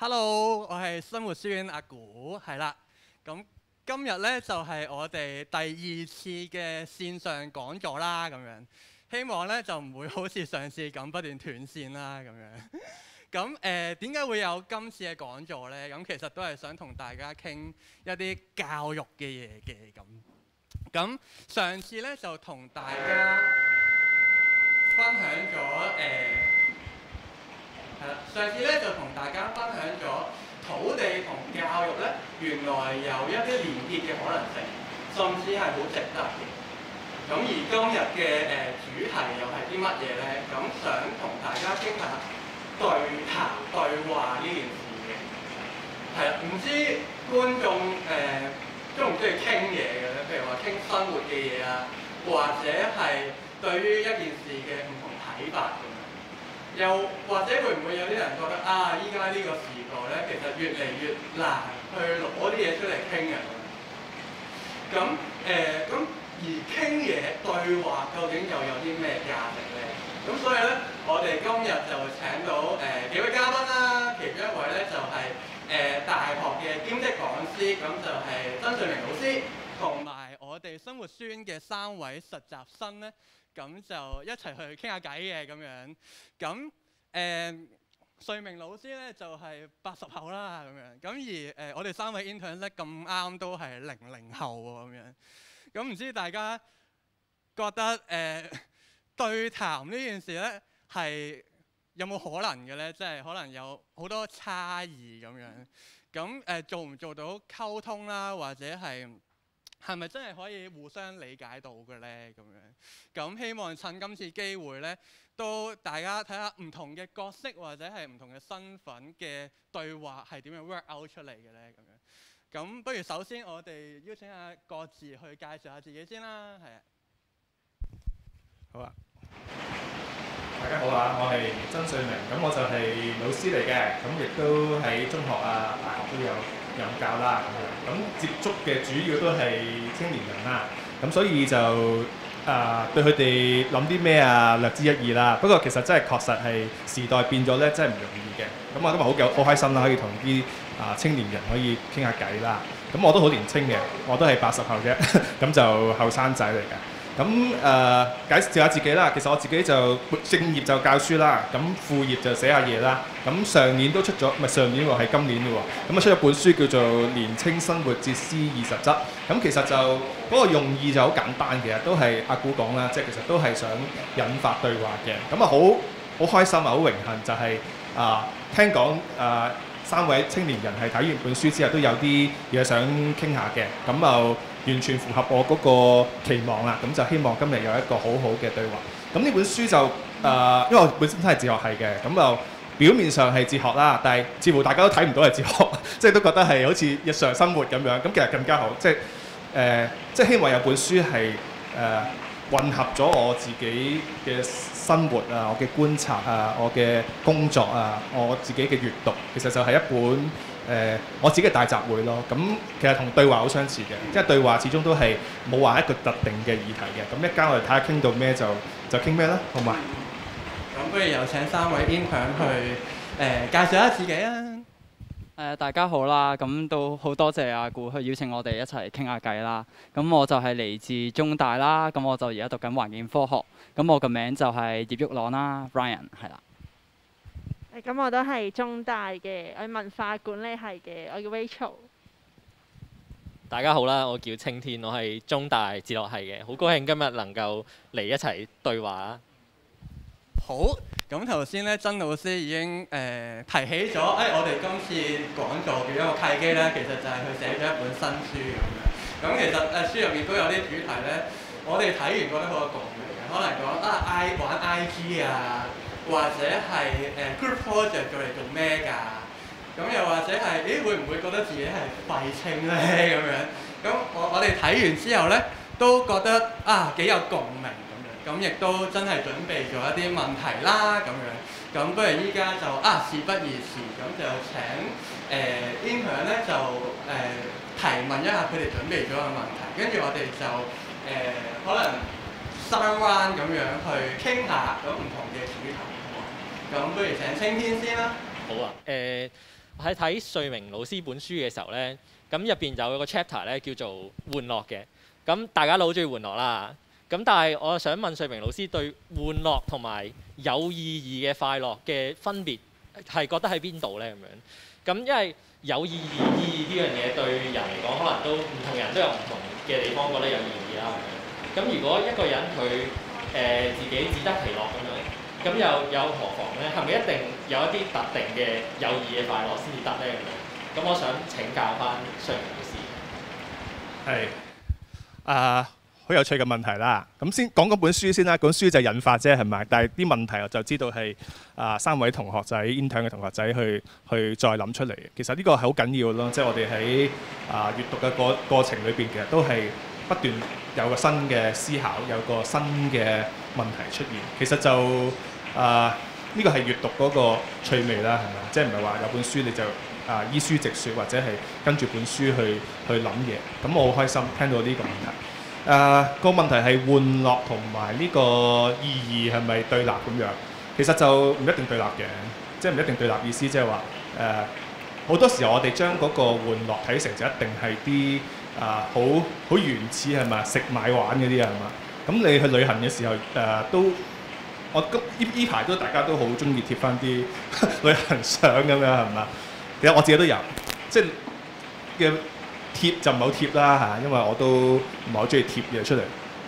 Hello，我係生活書院阿古，係啦。咁今日呢，就係我哋第2次嘅線上講座啦，咁樣。希望呢，就唔會好似上次咁不斷斷線啦，咁樣。咁點解會有今次嘅講座呢？咁其實都係想同大家傾一啲教育嘅嘢嘅咁。咁上次呢，就同大家分享咗上次咧就同大家分享咗土地同教育咧，原來有一啲連結嘅可能性，甚至係好值得嘅。咁而今日嘅主題又係啲乜嘢咧？咁想同大家傾下對談對話呢件事嘅。係啦，唔知觀眾中唔中意傾嘢嘅咧？譬如話傾生活嘅嘢啊，或者係對於一件事嘅唔同睇法咁。又或者會唔會有啲人覺得啊，依家呢個時代咧，其實越嚟越難去攞啲嘢出嚟傾嘅咁。而傾嘢對話究竟又有啲咩價值咧？咁所以咧，我哋今日就請到幾位嘉賓啦。其中一位咧就係大學嘅兼職講師，咁就係曾瑞明老師，同埋我哋生活書院嘅3位實習生咧。咁就一齊去傾下偈嘅咁樣，咁瑞明老師咧就係80後啦咁樣，咁而我哋3位 intern 咧咁啱都係00後喎咁樣，咁唔知大家覺得對談呢件事咧係有冇可能嘅咧？即係可能有好多差異咁樣，咁做唔做到溝通啦，或者係咪真係可以互相理解到嘅咧？咁希望趁今次機會咧，都大家睇下唔同嘅角色或者係唔同嘅身份嘅對話係點樣 work out 出嚟嘅咧？咁不如首先我哋邀請下各自去介紹下自己先啦，係啊。 好啊，大家好啊，我係曾瑞明，咁我就係老師嚟嘅，咁亦都喺中學啊、大學都有任教啦，咁接觸嘅主要都係青年人啦，咁所以就對佢哋諗啲咩啊略知一二啦。不過其實真係確實係時代變咗咧，真係唔容易嘅。咁我今日好開心啦，可以同啲青年人可以傾下偈啦。咁我都好年青嘅，我都係80後啫，咁就後生仔嚟嘅。咁介紹下自己啦。其實我自己就正業就教書啦，咁副業就寫下嘢啦。咁上年都出咗，唔係上年喎，係今年嘅喎。咁出咗本書叫做《年青生活哲思20則》。咁其實就嗰個用意就好簡單嘅，都係阿古講啦，即係其實都係想引發對話嘅。咁好開心啊，好榮幸就係聽講3位青年人係睇完本書之後都有啲嘢想傾下嘅。咁就完全符合我嗰個期望啦，咁就希望今日有一個好好嘅對話。咁呢本書就因為我本身都係哲學系嘅，咁就表面上係哲學啦，但係似乎大家都睇唔到係哲學，即係都覺得係好似日常生活咁樣。咁其實更加好，即係希望有本書係混合咗我自己嘅生活啊、我嘅觀察啊、我嘅工作啊、我自己嘅閱讀，其實就係一本我自己嘅大集會咯。咁其實同對話好相似嘅，因為對話始終都係冇話一個特定嘅議題嘅。咁一間我哋睇下傾到咩就傾咩啦，好嘛？ 咁不如有請3位 intern去介紹下自己啊。 大家好啦，咁都好多謝阿古去邀請我哋一齊傾下偈啦。咁我就係嚟自中大啦，咁我就而家讀緊環境科學。咁我個名就係葉旭朗啦 ，Brian 係啦。 咁我都係中大嘅，我係文化管理系嘅，我叫 Rachel。 大家好啦，我叫青天，我係中大哲學系嘅，好高興今日能夠嚟一齊對話。 好，咁頭先咧，曾老師已經提起咗，我哋今次講座嘅一個契機咧，其實就係佢寫咗一本新書咁樣。咁其實書入面都有啲主題咧，我哋睇完覺得好有共鳴嘅，可能講玩 IG 啊，或者係group project 做嚟做咩㗎？咁又或者係會唔會覺得自己係廢青咧咁樣？咁我哋睇完之後咧，都覺得幾有共鳴。咁亦都真係準備咗一啲問題啦，咁樣。咁不如依家就事不宜遲，咁就請intern咧就提問一下佢哋準備咗嘅問題，跟住我哋就可能3彎咁樣去傾下咁唔同嘅主題。咁不如請青天先啦。 好啊， 喺睇瑞明老師本書嘅時候咧，咁入邊有個 chapter 咧叫做玩樂嘅。咁大家都好中意玩樂啦。咁但係我想問瑞明老師對玩樂同埋有意義嘅快樂嘅分別係覺得喺邊度咧？咁樣咁因為有意義呢樣嘢對人嚟講，可能都唔同人都有唔同嘅地方覺得有意義啦。咁如果一個人佢自己自得其樂咁樣，咁又何妨咧？係咪一定有一啲特定嘅有意義嘅快樂先至得咧？咁我想請教翻瑞明老師。 係好有趣嘅問題啦。咁先講嗰本書先啦。本書就係引發啫，係咪？但係啲問題我就知道係3位同學仔 intern 嘅同學仔去再諗出嚟嘅。其實呢個係好緊要咯，即係我哋喺閱讀嘅過程裏邊，其實都係不斷有個新嘅思考，有個新嘅問題出現。其實就呢個係閱讀嗰個趣味啦，係咪？即係唔係話有本書你就依書直説，或者係跟住本書去諗嘢。咁我好開心聽到呢個問題。個問題係玩樂同埋呢個意義係咪對立咁樣？其實就唔一定對立嘅，即係唔一定對立意思，即係話好多時候我哋將嗰個玩樂睇成就一定係啲好原始係咪？食買玩嗰啲係嘛？咁你去旅行嘅時候都我呢排都大家都好中意貼翻啲旅行相咁樣係嘛？其實我自己都有，即係嘅。貼就唔好貼啦嚇，因為我都唔係好中意貼嘢出嚟。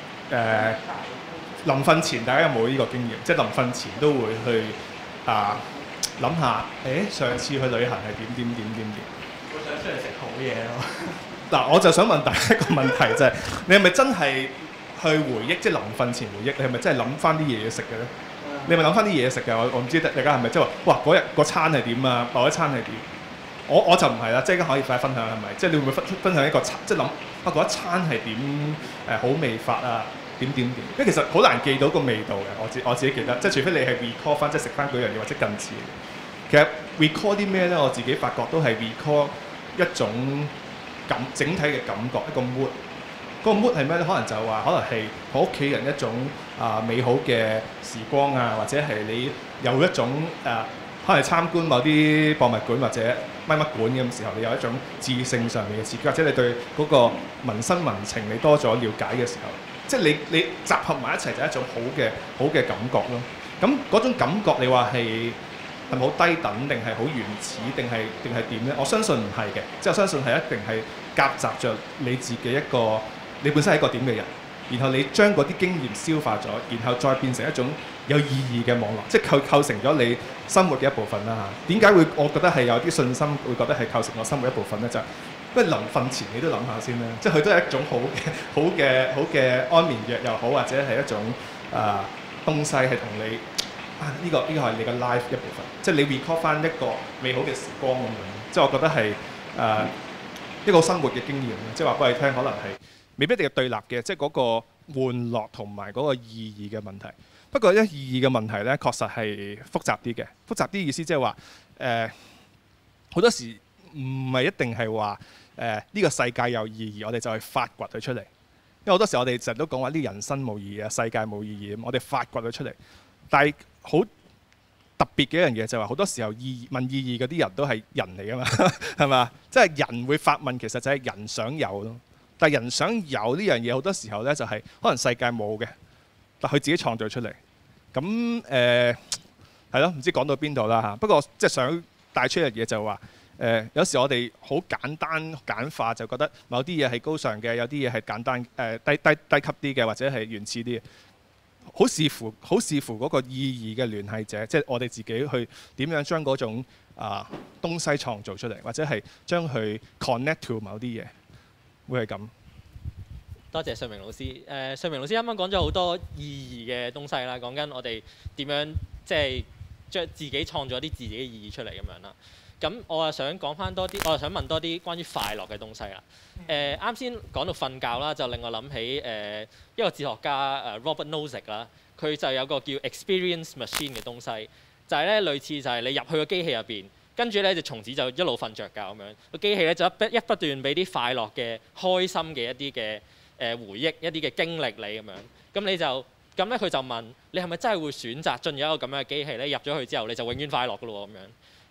臨瞓前大家有冇呢個經驗？即係臨瞓前都會去諗下，上次去旅行係點？ 我想出嚟食好嘢咯。 嗱，我就想問大家一個問題就係，你係咪真係去回憶，即係臨瞓前回憶？你係咪真係諗翻啲嘢食嘅咧？你係咪諗翻啲嘢食嘅？我唔知大家係咪即係話，哇嗰日嗰餐係點啊？某一餐係點？我就唔係啦，即係可以快分享係咪？即係你會唔會分享一個即係諗嗰一餐係點好味法啊？點？因為其實好難記到個味道嘅，我自己記得，即係除非你係 recall 翻，即係食翻嗰樣嘢或者近似。其實 recall 啲咩咧？我自己發覺都係 recall 一種整體嘅感覺，一個 mood。嗰個 mood 係咩咧？可能就話可能係我屋企人一種美好嘅時光啊，或者係你有一種可能參觀某啲博物館或者乜館嘅時候，你有一種智性上面嘅刺激，或者你對嗰個民生民情你多咗了解嘅時候，即係你集合埋一齊就係一種好嘅感覺咯。咁嗰種感覺你話係咪好低等，定係好原始，定係點咧？我相信唔係嘅，即係我相信係一定係夾雜着你自己你本身係一個點嘅人，然後你將嗰啲經驗消化咗，然後再變成一種有意義嘅網絡，即係構成咗你生活嘅一部分啦嚇。點解我覺得係有啲信心，會覺得係構成我生活一部分咧？就係不過臨瞓前你都諗下先啦，即係佢都係一種好嘅安眠藥又好，或者係一種東西係同你呢個係你嘅 life 一部分，即係你 recall 翻一個美好嘅時光咁樣。即係我覺得係一個生活嘅經驗，即係話俾你聽，可能係未必一定係對立嘅，即係嗰個玩樂同埋嗰個意義嘅問題。不過咧，意義嘅問題咧，確實係複雜啲嘅。複雜啲意思即係話好多時唔係一定係話呢個世界有意義，我哋就去發掘佢出嚟。因為好多時我哋成日都講話呢人生冇意義啊，世界冇意義，我哋發掘佢出嚟。但係好特別嘅一樣嘢就係話，好多時候問意義嗰啲人都係人嚟㗎嘛，係嘛？即係人會發問，其實就係人想有咯。但係人想有呢樣嘢，好多時候咧就係可能世界冇嘅，但佢自己創造出嚟。咁係咯，唔知講到邊度啦嚇。不過即係想帶出一樣嘢就係話，有時我哋好簡單簡化，就覺得某啲嘢係高尚嘅，有啲嘢係簡單低級啲嘅，或者係原始啲嘅。好視乎嗰個意義嘅聯繫者，即係我哋自己去點樣將嗰種東西創造出嚟，或者係將佢 connect to 某啲嘢，會係咁。 多謝瑞明老師。瑞明老師啱啱講咗好多意義嘅東西啦，講緊我哋點樣即係將自己創造一啲自己嘅意義出嚟咁樣啦。咁我啊想講翻多啲，我啊想問多啲關於快樂嘅東西啦。啱先講到瞓覺啦，就令我諗起一個哲學家Robert Nozick 啦，佢就有個叫 experience machine 嘅東西，就係咧類似就係你入去個機器入邊，跟住咧就從此就一路瞓着覺咁樣。個機器咧就不斷俾啲快樂嘅、開心嘅一啲嘅回憶、一啲嘅經歷你咁樣。咁咧佢就問你係咪真係會選擇進入一個咁樣嘅機器咧？入咗去之後你就永遠快樂㗎咯咁樣。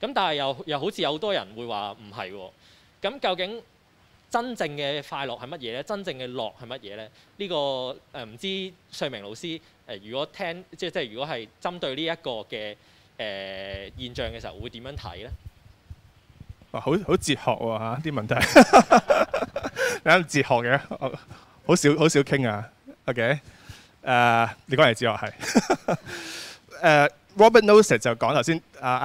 咁但係又好似有好多人會話唔係喎。咁究竟真正嘅快樂係乜嘢咧？真正嘅樂係乜嘢咧？呢個唔知瑞明老師如果聽即係如果係針對呢一個嘅現象嘅時候，會點樣睇咧？ 哇，好哲學喎嚇啲問題，你啱哲學嘅，好少傾啊。OK， 你講係哲學係Robert Nozick 就講頭先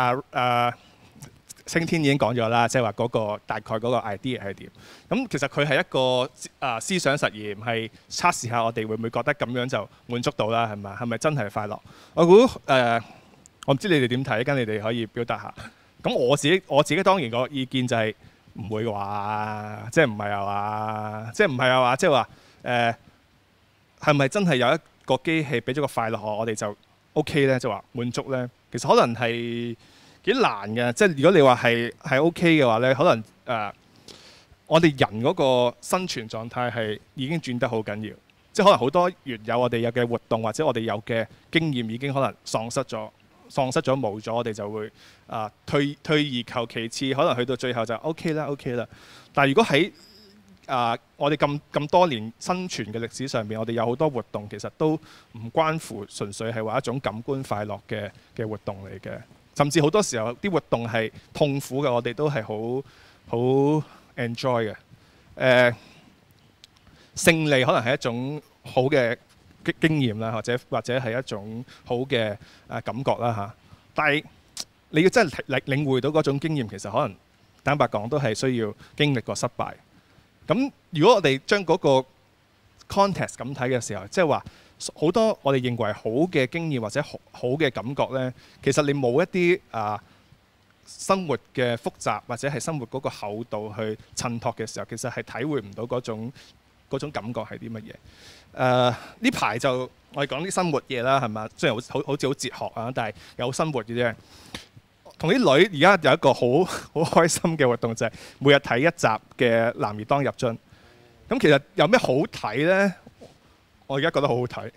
青天已經講咗啦，即係話嗰個大概嗰個 idea 係點。咁其實佢係一個思想實驗，係測試下我哋會唔會覺得咁樣就滿足到啦，係咪？係咪真係快樂？我估我唔知你哋點睇，跟你哋可以表達下。咁我自己當然個意見就係唔會話，即係唔係啊話，即係唔係啊話，即係話係咪真係有一個機器俾咗個快樂我哋就 OK 咧？就話滿足咧？其實可能係幾難嘅，即係如果你話係 OK 嘅話咧，可能我哋人嗰個生存狀態係已經轉得好緊要，即係可能好多原有我哋有嘅活動或者我哋有嘅經驗已經可能喪失咗冇咗，我哋就會退而求其次，可能去到最後就 OK 啦。但係如果喺我哋咁多年生存嘅歷史上面，我哋有好多活動其實都唔關乎純粹係話一種感官快樂嘅活動嚟嘅。甚至好多時候啲活動係痛苦嘅，我哋都係好 enjoy 嘅。勝利可能係一種好嘅經驗啦，或者係一種好嘅感覺啦嚇。但係你要真係領會到嗰種經驗，其實可能坦白講都係需要經歷過失敗。咁如果我哋將嗰個 context 咁睇嘅時候，即係話好多我哋認為好嘅經驗或者好嘅感覺呢，其實你冇一啲生活嘅複雜或者係生活嗰個厚度去襯托嘅時候，其實係體會唔到嗰種感覺係啲乜嘢。呢排就我哋講啲生活嘢啦，係嘛？雖然好似好哲學啊，但係有生活嘅啫。同啲女而家有一個好開心嘅活動，就係每日睇一集嘅《男兒當入樽》。咁其實有咩好睇呢？我而家覺得好好睇。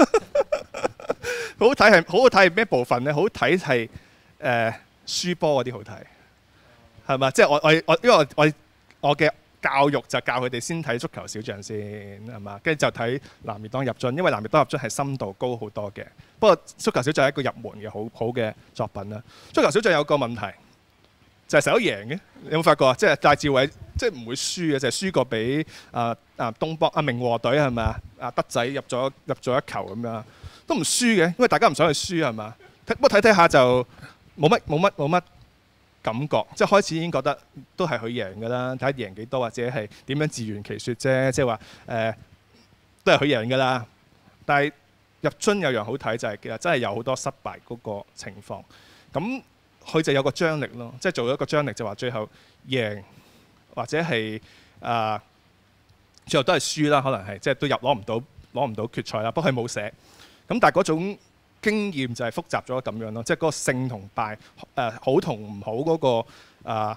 好睇係咩部分呢？好睇係輸波嗰啲好睇，係嘛？即係因為我嘅教育就教佢哋先睇足球小將先，係嘛？跟住就睇《男兒當入樽》，因為《男兒當入樽》係深度高好多嘅。不過足球小將係一個入門嘅好嘅作品啦。足球小將有個問題，就係成日都贏嘅。你有冇發覺啊？即係戴志偉，即係唔會輸嘅，就係輸過俾東邦明和隊係咪啊？德仔入咗一球咁樣，都唔輸嘅，因為大家唔想去輸係嘛？不過睇下就冇乜感覺，即係開始已經覺得都係佢贏㗎啦，睇下贏幾多或者係點樣自圓其説啫，即係話都係佢贏㗎啦。但係入樽有樣好睇就係其實真係有好多失敗嗰個情況，咁佢就有個張力咯，即係做咗一個張力就話最後贏或者係最後都係輸啦，可能係即係都攞唔到決賽啦。不過佢冇寫，咁但係嗰種經驗就係複雜咗咁樣咯，即係嗰個勝同敗好同唔好嗰個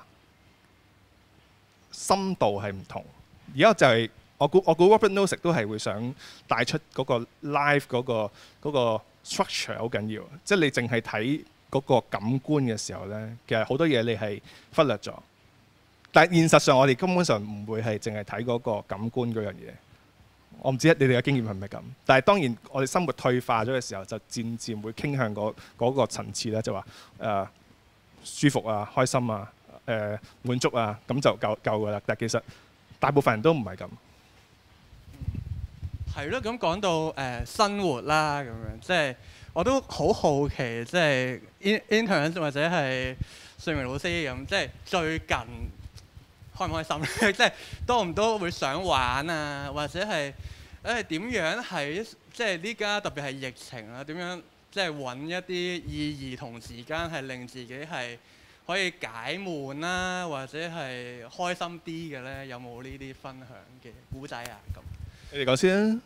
深度係唔同。而家就係我估 Robert Nozick 都係會想帶出嗰個 live 嗰個 structure 好緊要，即係你淨係睇嗰個感官嘅時候呢，其實好多嘢你係忽略咗。但係現實上我哋根本上唔會係淨係睇嗰個感官嗰樣嘢。我唔知你哋嘅經驗係咪咁，但係當然我哋生活退化咗嘅時候，就漸漸會傾向嗰個層次咧，就話舒服啊、開心啊、滿足啊，咁就夠㗎啦。但係其實大部分人都唔係咁。 係咯，咁講到生活啦，咁樣即係我都好好奇，即係 intern 或者係瑞明老師咁，即係最近開唔開心咧？即係多唔多會想玩啊？或者係點樣喺即係呢家特別係疫情啦，點樣即係揾一啲意義同時間係令自己係可以解悶啦，或者係開心啲嘅咧？有冇呢啲分享嘅故仔啊？咁你哋講先啊。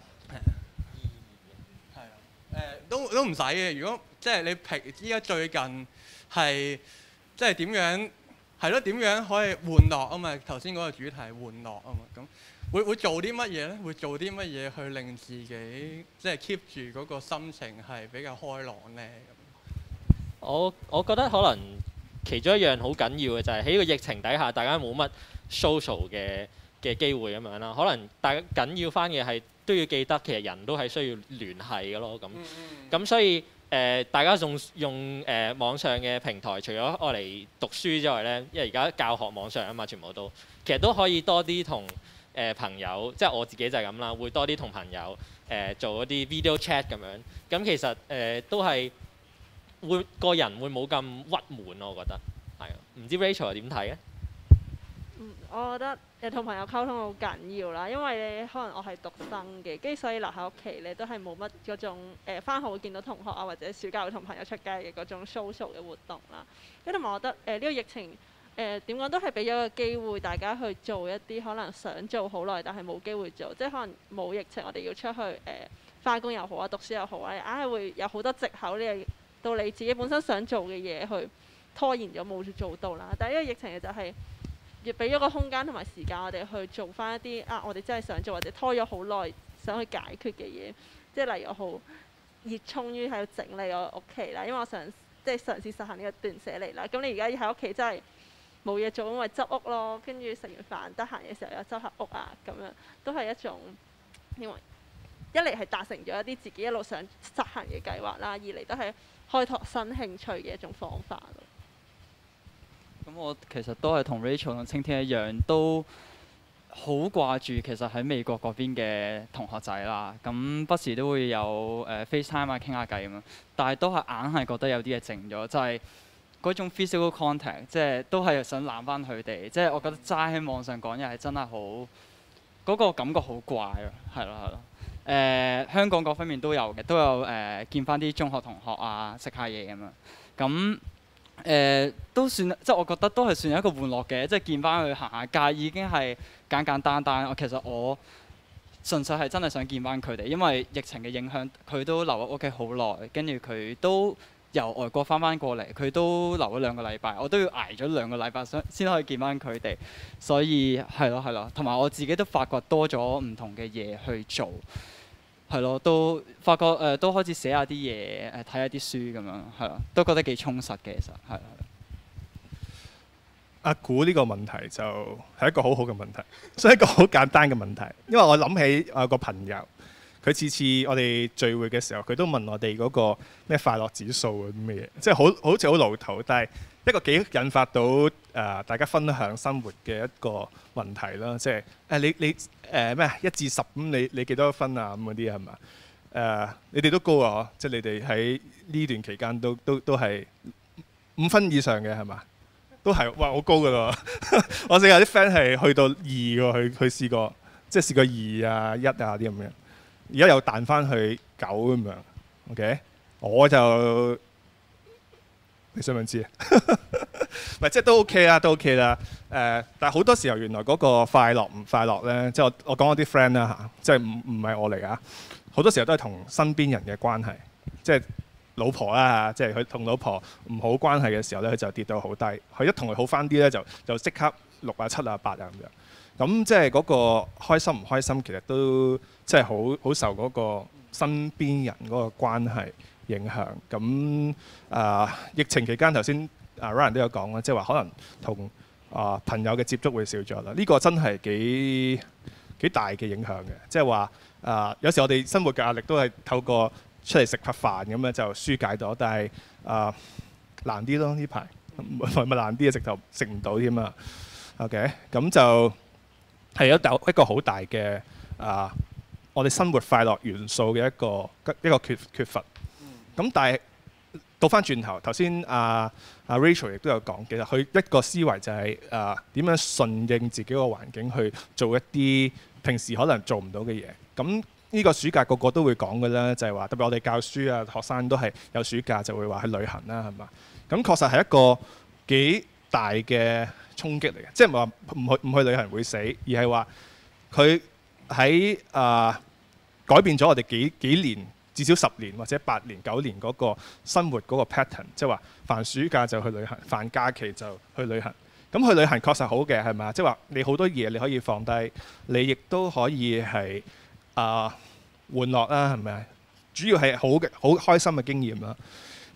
係啊，都唔使嘅。如果即係你依家最近係即係點樣？係咯，點樣可以玩樂啊嘛？頭先嗰個主題係玩樂啊嘛，咁會做啲乜嘢咧？會做啲乜嘢去令自己即係 keep 住嗰個心情係比較開朗咧？ 我覺得可能其中一樣好緊要嘅就係喺個疫情底下，大家冇乜 social 嘅機會咁樣啦。可能大家緊要翻嘅係都要記得，其實人都係需要聯繫嘅咯。咁所以大家用網上嘅平台，除咗愛嚟讀書之外呢，因為而家教學網上啊嘛，全部都其實都可以多啲同朋友，即係我自己就係咁啦，會多啲同朋友做一啲 video chat 咁樣。咁其實都係會個人會冇咁鬱悶咯，我覺得係啊。唔知 Rachel 點睇咧？ 我覺得同朋友溝通好緊要啦，因為可能我係獨生嘅，跟住所以留喺屋企咧都係冇乜嗰種返學會見到同學啊，或者暑假會同朋友出街嘅嗰種 social 嘅活動啦。跟住同埋我覺得呢個疫情點講都係俾咗個機會大家去做一啲可能想做好耐但係冇機會做，即係可能冇疫情我哋要出去返工又好啊，讀書又好啊，硬係會有好多藉口到你自己本身想做嘅嘢去拖延咗冇做到啦。但係呢個疫情就係亦俾咗個空間同埋時間我哋去做翻一啲我哋真係想做或者拖咗好耐想去解決嘅嘢，即係例如我好熱衷於喺度整理我屋企啦，因為我想即係嘗試實行呢個斷捨離啦。咁你而家喺屋企真係冇嘢做，咁咪執屋咯，跟住食完飯得閒嘅時候又執下屋啊，咁樣都係一種因為一嚟係達成咗一啲自己一路想實行嘅計劃啦，二嚟都係開拓新興趣嘅一種方法咯。 咁我其實都係同 Rachel 同青天一樣，都好掛住其實喺美國嗰邊嘅同學仔啦。咁不時都會有FaceTime 啊傾下偈咁樣，但係都係硬係覺得有啲嘢靜咗，就係嗰種 physical contact，即係都係想攬翻佢哋。即係我覺得齋喺網上講嘢係真係好嗰個感覺好怪啊，係咯係咯。香港各方面都有嘅，都有見翻啲中學同學啊，食下嘢咁樣。咁都算，即係我覺得都係算一個玩樂嘅，即係見翻佢行下街已經係簡簡單單。其實我純粹係真係想見翻佢哋，因為疫情嘅影響，佢都留喺屋企好耐，跟住佢都由外國翻過嚟，佢都留咗2個禮拜，我都要捱咗2個禮拜先可以見翻佢哋。所以係咯，同埋我自己都發覺多咗唔同嘅嘢去做。係咯，都發覺都開始寫下啲嘢，睇下啲書咁樣，係咯，都覺得幾充實嘅，其實係。 阿古呢個問題就係一個好好嘅問題，所以一個好簡單嘅問題。因為我諗起我有個朋友，佢次次我哋聚會嘅時候，佢都問我哋嗰個咩快樂指數啊啲咩嘢，即係好似好老土，但係一個幾引發到大家分享生活嘅一個問題啦。即係你咩1至10咁，你幾多分啊咁嗰啲係嘛？你哋都高啊，即係你哋喺呢段期間都係5分以上嘅係嘛？都係哇好高㗎咯！我識有啲 friend 係去到2喎，佢試過即係試過2啊1啊啲咁樣，而家又彈翻去9咁樣。OK， 我就你想唔想知啊？唔係即係都 OK 啦，都 OK 啦。但係好多時候原來嗰個快樂唔快樂咧，即係我講我啲 friend 啦嚇，即係唔係我嚟啊。好多時候都係同身邊人嘅關係，即係老婆啦，即係佢同老婆唔好關係嘅時候咧，佢就跌到好低。佢一同佢好翻啲咧，就即刻6啊7啊8啊咁樣。咁即係嗰個開心唔開心，其實都即係好受嗰個身邊人嗰個關係影響。咁疫情期間頭先Ryan 都有講啦，即係話可能同朋友嘅接觸會少咗啦。呢個真係幾大嘅影響嘅，即係話有時我哋生活嘅壓力都係透過出嚟食下飯咁樣就疏解到，但係難啲咯呢排，咪難啲啊，直頭食唔到添啊。OK， 咁就係有一個好大嘅我哋生活快樂元素嘅一個缺乏。咁但係倒翻轉頭，頭先Rachel 亦都有講，其實佢一個思維就係點樣順應自己個環境去做一啲平時可能做唔到嘅嘢。咁呢個暑假個個都會講嘅啦，就係話特別我哋教書啊，學生都係有暑假就會話去旅行啦，係嘛？咁確實係一個幾大嘅衝擊嚟嘅，即係唔係話唔去旅行會死，而係話佢喺改變咗我哋幾年，至少10年或者8年9年嗰個生活嗰個 pattern， 即係話凡暑假就去旅行，凡假期就去旅行。咁去旅行確實好嘅，係咪？即係話你好多嘢你可以放低，你亦都可以係玩樂啦，係咪？主要係好開心嘅經驗啦。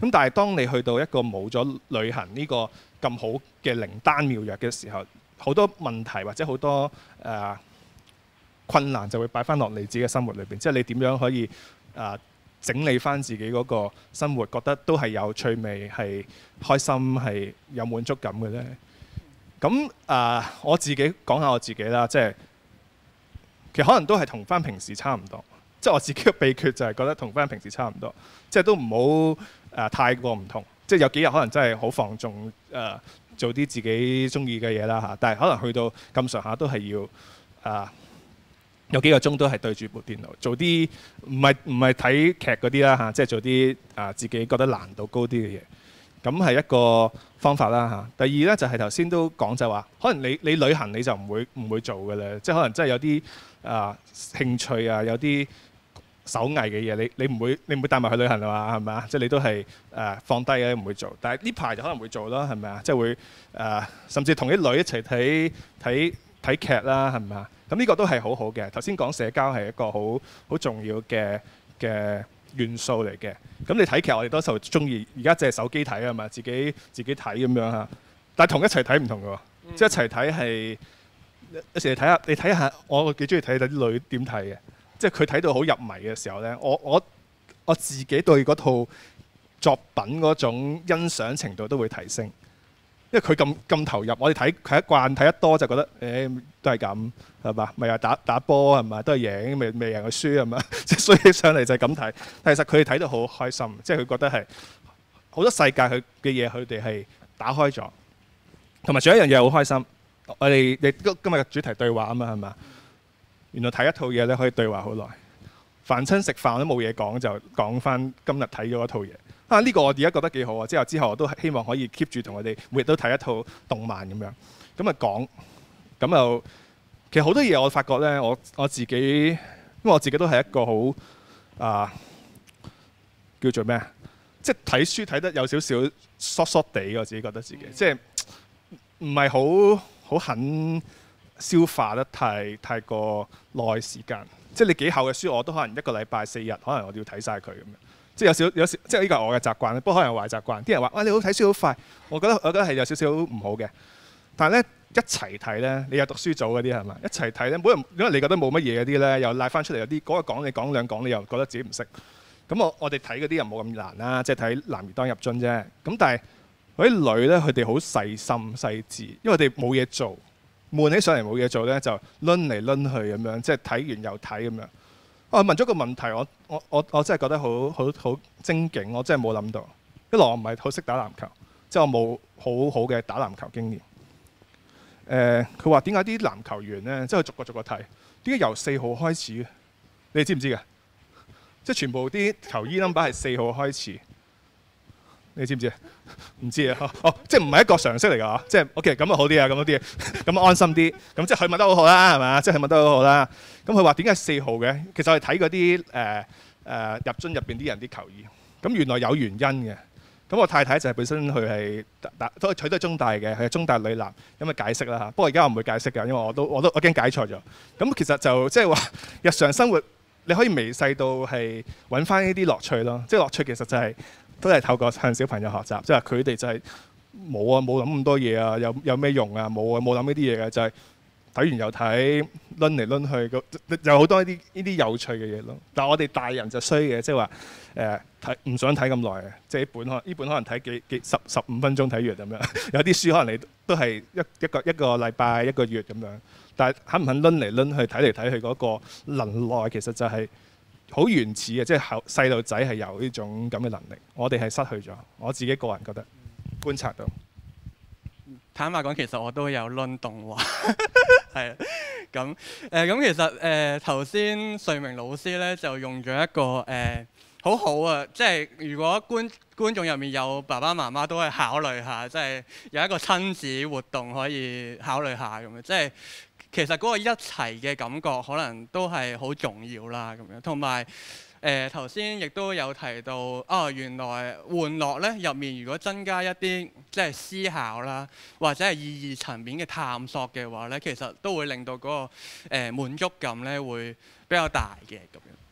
咁但係當你去到一個冇咗旅行呢個咁好嘅靈丹妙藥嘅時候，好多問題或者好多困難就會擺翻落你自己嘅生活裏邊，即係你點樣可以整理翻自己嗰個生活，覺得都係有趣味、係開心、係有滿足感嘅咧。咁我自己講下我自己啦，即係其實可能都係同翻平時差唔多。即係我自己嘅秘訣就係覺得同翻平時差唔多，即係都唔好太過唔同。即係有幾日可能真係好放縱做啲自己中意嘅嘢啦嚇，但係可能去到咁上下都係要有幾個鐘都係對住部電腦做啲唔係睇劇嗰啲啦嚇，即係做啲自己覺得難度高啲嘅嘢。咁係一個方法啦嚇。第二咧就係頭先都講就話，可能你旅行你就唔會做嘅咧，即係可能真係有啲興趣啊，有啲手藝嘅嘢，你唔會帶埋去旅行啊嘛，係咪啊？即係你都係放低嘅，唔會做。但係呢排就可能會做啦，係咪啊？即係會甚至同啲女一齊睇劇啦，係咪啊？咁呢個都係好好嘅。頭先講社交係一個好重要嘅元素嚟嘅。咁你睇劇，我哋多數中意而家淨係手機睇啊嘛，自己睇咁樣嚇。但係同一齊睇唔同嘅喎，即係一齊睇係有時你睇下，我幾中意睇啲女點睇嘅。即係佢睇到好入迷嘅時候呢，我自己對嗰套作品嗰種欣賞程度都會提升，因為佢咁投入。我哋睇一慣睇得多就覺得都係咁係嘛，咪又打波係嘛，都係贏，未贏過輸係嘛，即係衰起上嚟就係咁睇。但其實佢哋睇到好開心，即係佢覺得係好多世界佢嘅嘢，佢哋係打開咗。同埋仲有一樣嘢好開心，我哋今日嘅主題對話啊嘛係嘛。原來睇一套嘢咧可以對話好耐，凡親食飯都冇嘢講，就講翻今日睇咗嗰套嘢。呢個我而家覺得幾好啊！之後我都希望可以 keep 住同我哋每日都睇一套動漫咁樣。咁啊講，咁又其實好多嘢我發覺咧，我自己，因為我自己都係一個好叫做咩啊？即係睇書睇得有少少疏疏地，我自己覺得自己即係唔係好肯消化得太過耐時間，即係你幾厚嘅書，我都可能一個禮拜4日，可能我都要睇晒佢咁樣。即係有時，即係呢個係我嘅習慣，不過可能係壞習慣。啲人話：你好睇書好快，我覺得係有少少唔好嘅。但係咧一齊睇咧，你有讀書組嗰啲係嘛？一齊睇咧，每人因為你覺得冇乜嘢嗰啲咧，又拉翻出嚟有啲嗰個講你講兩講，你又覺得自己唔識。咁我哋睇嗰啲又冇咁難啦，即係睇男兒當入樽啫。咁但係嗰啲女咧，佢哋好細心細緻，因為佢哋冇嘢做。悶起上嚟冇嘢做咧，就攆嚟攆去咁樣，即係睇完又睇咁樣。我問咗個問題，我真係覺得好精警，我真係冇諗到。一來我唔係好識打籃球，即係我冇好好嘅打籃球經驗。佢話點解啲籃球員咧，即係逐個睇，點解由4號開始嘅？你哋知唔知嘅？即係全部啲球衣 number 係4號開始。你知唔知啊？唔知啊，即係唔係一個常識嚟㗎？即係 OK，咁啊好啲啊，咁好啲，咁安心啲。咁即係佢問得好好啦，係嘛？即係佢問得好好啦。咁佢話點解4號嘅？其實我哋睇嗰啲入樽入邊啲人啲球衣，咁原來有原因嘅。咁我太太就係本身佢係佢都係中大嘅，佢係中大女籃，咁啊解釋啦嚇。不過而家我唔會解釋㗎，因為我驚解錯咗。咁其實就即係話日常生活你可以微細到係揾翻呢啲樂趣咯。即係樂趣其實就係。都係透過向小朋友學習，即係佢哋就係冇諗咁多嘢啊，有咩用啊？冇諗呢啲嘢嘅，就係睇完又睇，攆嚟攆去，有好多呢啲有趣嘅嘢咯。但係我哋大人就衰嘅，即係話唔想睇咁耐嘅，即係呢本可能睇15分鐘睇完咁樣。有啲書可能你都係一個禮拜一個月咁樣，但係肯唔肯攆嚟攆去睇嚟睇去嗰個能耐其實就係。好原始嘅，即係細路仔係有呢種咁嘅能力，我哋係失去咗。我自己個人覺得觀察到。 坦白講，其實我都有攆動畫，係啊。咁其實頭先瑞明老師咧就用咗一個好好啊，即係如果觀眾入面有爸爸媽媽都可以考慮下，即係有一個親子活動可以考慮下咁樣，即係。其實嗰個一齊嘅感覺可能都係好重要啦，咁樣。同埋頭先亦都有提到，原來玩樂咧入面如果增加一啲即係思考啦，或者係意義層面嘅探索嘅話咧，其實都會令到嗰個滿足感咧會比較大嘅咁樣。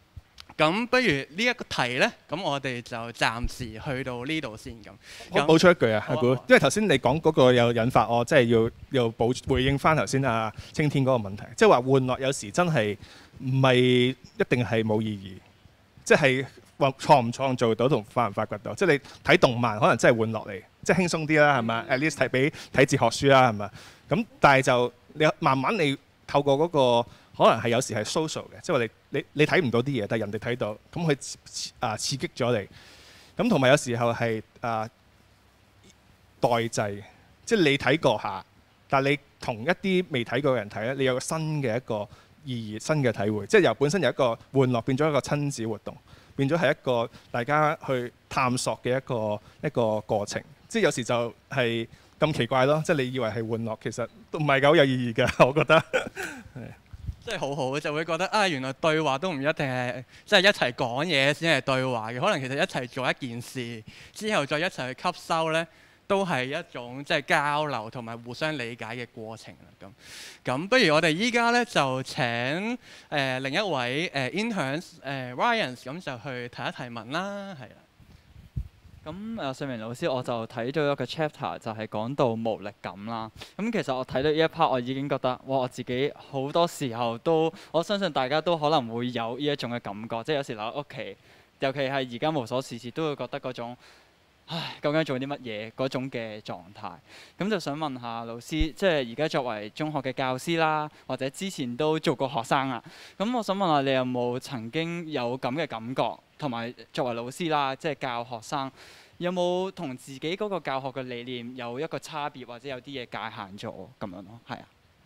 咁不如呢一個題呢，咁我哋就暫時去到呢度先咁。 我補充一句啊，阿古， 好啊因為頭先你講嗰個有引發我，即係要回應翻頭先阿青天嗰個問題，即係話玩樂有時真係唔係一定係冇意義，即係話創唔創造到同發唔發掘到，即係你睇動漫可能真係玩樂嚟，即係輕鬆啲啦，係嘛？at least 比睇哲學書啦，係嘛？咁但係就你慢慢你透過嗰個。可能係有時係 social 嘅，即係話你睇唔到啲嘢，但係人哋睇到，咁佢刺激咗你。咁同埋有時候係代際，即係你睇過下，但係你同一啲未睇過嘅人睇咧，你有個新嘅一個意義、新嘅體會，即係由本身由一個玩樂變咗一個親子活動，變咗係一個大家去探索嘅一個過程。即係有時就係咁奇怪咯，即係你以為係玩樂，其實都唔係咁有意義㗎，我覺得。 真係好好，就會覺得啊，原來對話都唔一定係即係一齊講嘢先係對話嘅，可能其實一齊做一件事之後再一齊去吸收呢，都係一種即係交流同埋互相理解嘅過程啦。咁不如我哋依家呢，就請另一位intern Ryan 咁就去提一提問啦，係啦。 咁瑞明老師，我就睇咗一個 chapter，就係講到無力感啦。咁其實我睇到呢一 part，我已經覺得，哇！我自己好多時候都，我相信大家都可能會有呢一種嘅感覺，即係有時留喺屋企，尤其係而家無所事事，都會覺得嗰種，唉，究竟做啲乜嘢嗰種嘅狀態。咁就想問下老師，即係而家作為中學嘅教師啦，或者之前都做過學生啊。咁我想問下你有冇曾經有咁嘅感覺？同埋作為老師啦，即係教學生，有冇同自己嗰個教學嘅理念有一個差別，或者有啲嘢界限咗咁樣咯？係啊。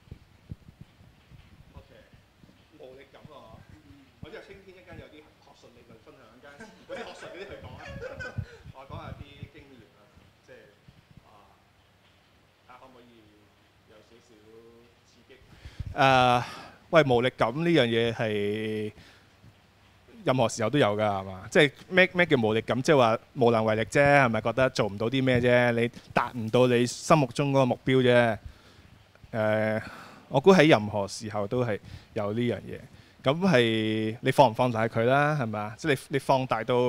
OK， 無力感啊！我知道青天一間有啲學術理論分享間，嗰啲學術嗰啲去講啊。我講下啲經驗啊，即係睇下可唔可以有少少刺激。喂，無力感呢樣嘢係任何時候都有㗎，係嘛？即係咩叫無力感？即係話無能為力啫，係咪覺得做唔到啲咩啫？你達唔到你心目中嗰個目標啫。我估喺任何時候都係有呢樣嘢。咁係你放唔放大佢啦？係咪？即係你放大到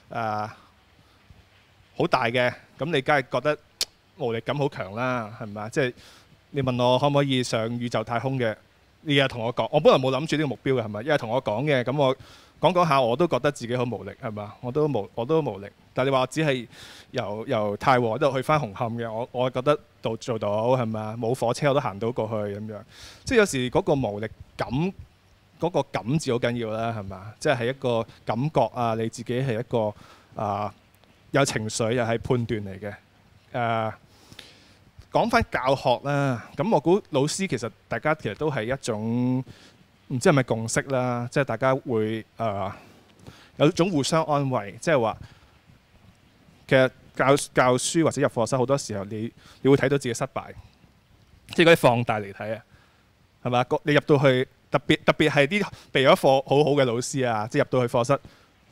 好大嘅，咁你梗係覺得無力感好強啦，係咪？即係你問我可唔可以上宇宙太空嘅？你日同我講，我本來冇諗住呢個目標嘅，係咪？因為同我講嘅，咁我講下我都覺得自己好無力，係嘛？我都無力。但係你話我只係由太和度去翻紅磡嘅，我覺得做到係咪？冇火車我都行到過去咁樣。即係有時嗰個無力感嗰個感字好緊要啦，係嘛？即係一個感覺啊，你自己係一個有情緒又係判斷嚟嘅。講翻教學啦，咁我估老師其實大家其實都係一種唔知係咪共識啦，即係大家會有種互相安慰，即係話其實教書或者入課室好多時候你會睇到自己失敗，即係嗰啲放大嚟睇啊，係嘛？你入到去特別係啲備咗課好好嘅老師啊，即係入到去課室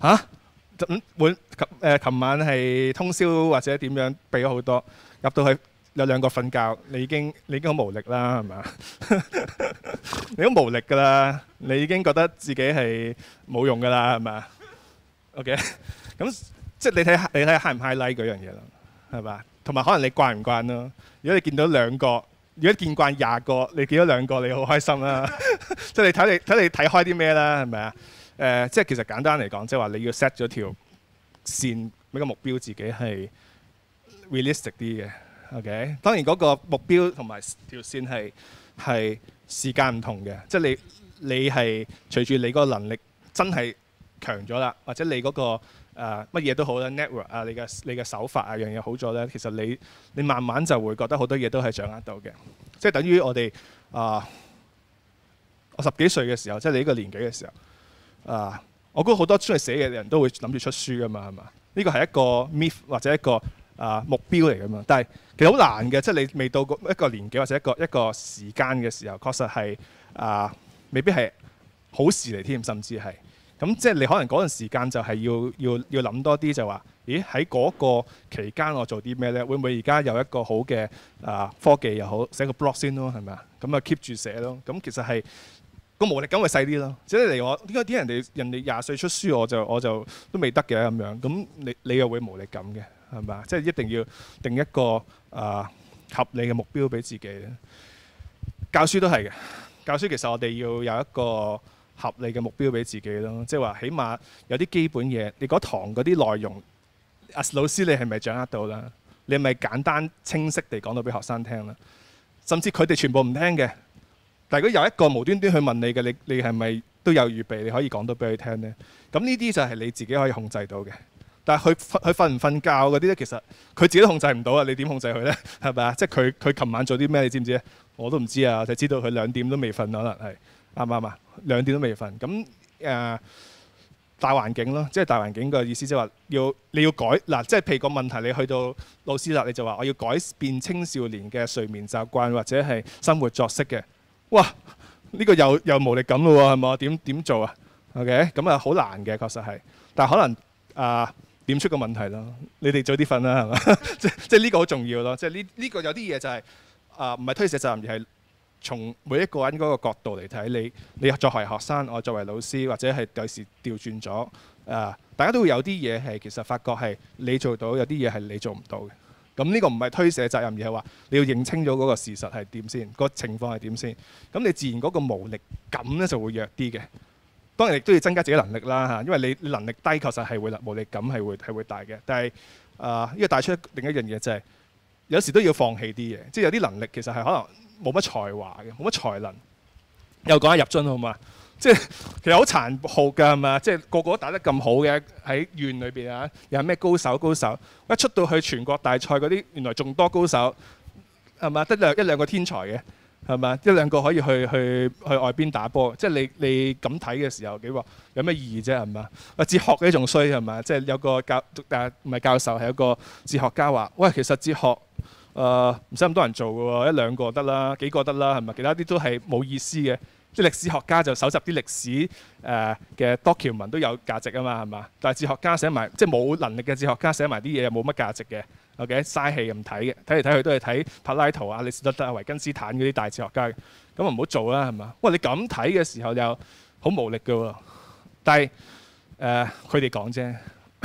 琴晚係通宵或者點樣備咗好多，入到去有2個瞓覺，你已經好無力啦，係嘛？你好無力㗎啦，你已經覺得自己係冇用㗎啦，係嘛 ？OK， 咁即係你睇下 high 唔 highlight 嗰樣嘢啦，係嘛？同埋可能你慣唔慣咯。如果你見到2個，如果見慣20個，你見到2個，你好開心啦。即係你睇開啲咩啦，係咪啊？即係其實簡單嚟講，即係話你要 set 咗條線，俾個目標自己係 realistic 啲嘅。OK， 當然嗰個目標同埋條線係時間唔同嘅，即係你係隨住你嗰個能力真係強咗啦，或者你嗰個乜嘢都好啦 network 啊，你嘅手法啊樣嘢好咗咧，其實你慢慢就會覺得好多嘢都係掌握到嘅，即係等於我哋我10幾歲嘅時候，即係你呢個年紀嘅時候我估好多中意寫嘅人都會諗住出書㗎嘛，係嘛？呢個係一個 myth 或者一個目標嚟㗎嘛，但係其實好難嘅，即係你未到一個年紀或者一個時間嘅時候，確實係未必係好事嚟添，甚至係咁，即係你可能嗰段時間就係要諗多啲，就話咦喺嗰個期間我做啲咩咧？會唔會而家有一個好嘅科技又好，寫個 blog 先咯，係咪啊？咁啊 keep 住寫咯。咁其實係個無力感會細啲咯。即係嚟我點解人哋20歲出書，我就都未得嘅咁樣，咁你又會無力感嘅係咪啊？即係一定要定一個合理嘅目標俾自己。教書都係嘅，教書其實我哋要有一個合理嘅目標俾自己咯，即係話起碼有啲基本嘢，你嗰堂嗰啲內容，老師你係咪掌握到啦？你係咪簡單清晰地講到俾學生聽啦？甚至佢哋全部唔聽嘅，但係如果有一個無端端去問你嘅，你係咪都有預備？你可以講到俾佢聽呢？咁呢啲就係你自己可以控制到嘅。但係佢瞓唔瞓覺嗰啲呢，其實佢自己都控制唔到啊！你點控制佢呢？係咪啊？即係佢琴晚做啲咩？你知唔知？我都唔知啊，我就知道佢2點都未瞓，可能係啱唔啱啊？2點都未瞓。咁大環境咯，即係大環境嘅意思，即係話你要改嗱，即係譬如個問題，你去到老師啦，你就話我要改變青少年嘅睡眠習慣或者係生活作息嘅。哇！呢個又無力感咯喎，係咪？點做啊 ？OK， 咁啊好難嘅，確實係。但係可能點出個問題咯？你哋早啲瞓啦，係嘛？即係呢個好重要咯。即係呢個有啲嘢就係唔係推卸責任，而係從每一個人嗰個角度嚟睇。你作為學生，我作為老師，或者係有時調轉咗大家都會有啲嘢係其實發覺係你做到，有啲嘢係你做唔到嘅。咁呢個唔係推卸責任，而係話你要認清咗嗰個事實係點先，個情況係點先。咁你自然嗰個無力感咧就會弱啲嘅。當然亦都要增加自己能力啦嚇，因為你能力低，確實係會無力感係會大嘅。但係呢個帶出另一樣嘢就係有時都要放棄啲嘢，即係有啲能力其實係可能冇乜才華嘅，冇乜才能。又講下入樽好嘛？即係其實好殘酷㗎係嘛？即係個個都打得咁好嘅喺縣裏邊啊，又係咩高手？一出到去全國大賽嗰啲，原來仲多高手係嘛？得一兩個天才嘅。係咪？一兩個可以去外邊打波，即係你咁睇嘅時候幾話有咩意義啫？係咪？哲學嗰啲仲衰係咪？即係有個唔係教授係有個哲學家話：喂，其實哲學唔使咁多人做嘅喎，一兩個得啦，幾個得啦，係咪？其他啲都係冇意思嘅。即係歷史學家就搜集啲歷史嘅 document 都有價值啊嘛，係嘛？但係哲學家寫埋即係冇能力嘅哲學家寫埋啲嘢又冇乜價值嘅。OK， 嘥氣唔睇嘅，睇嚟睇去都係睇柏拉圖啊、亞里士多德啊、維根斯坦嗰啲大哲學家嘅，咁啊唔好做啦，係嘛？喂，你咁睇嘅時候又好無力嘅喎，但係佢哋講啫，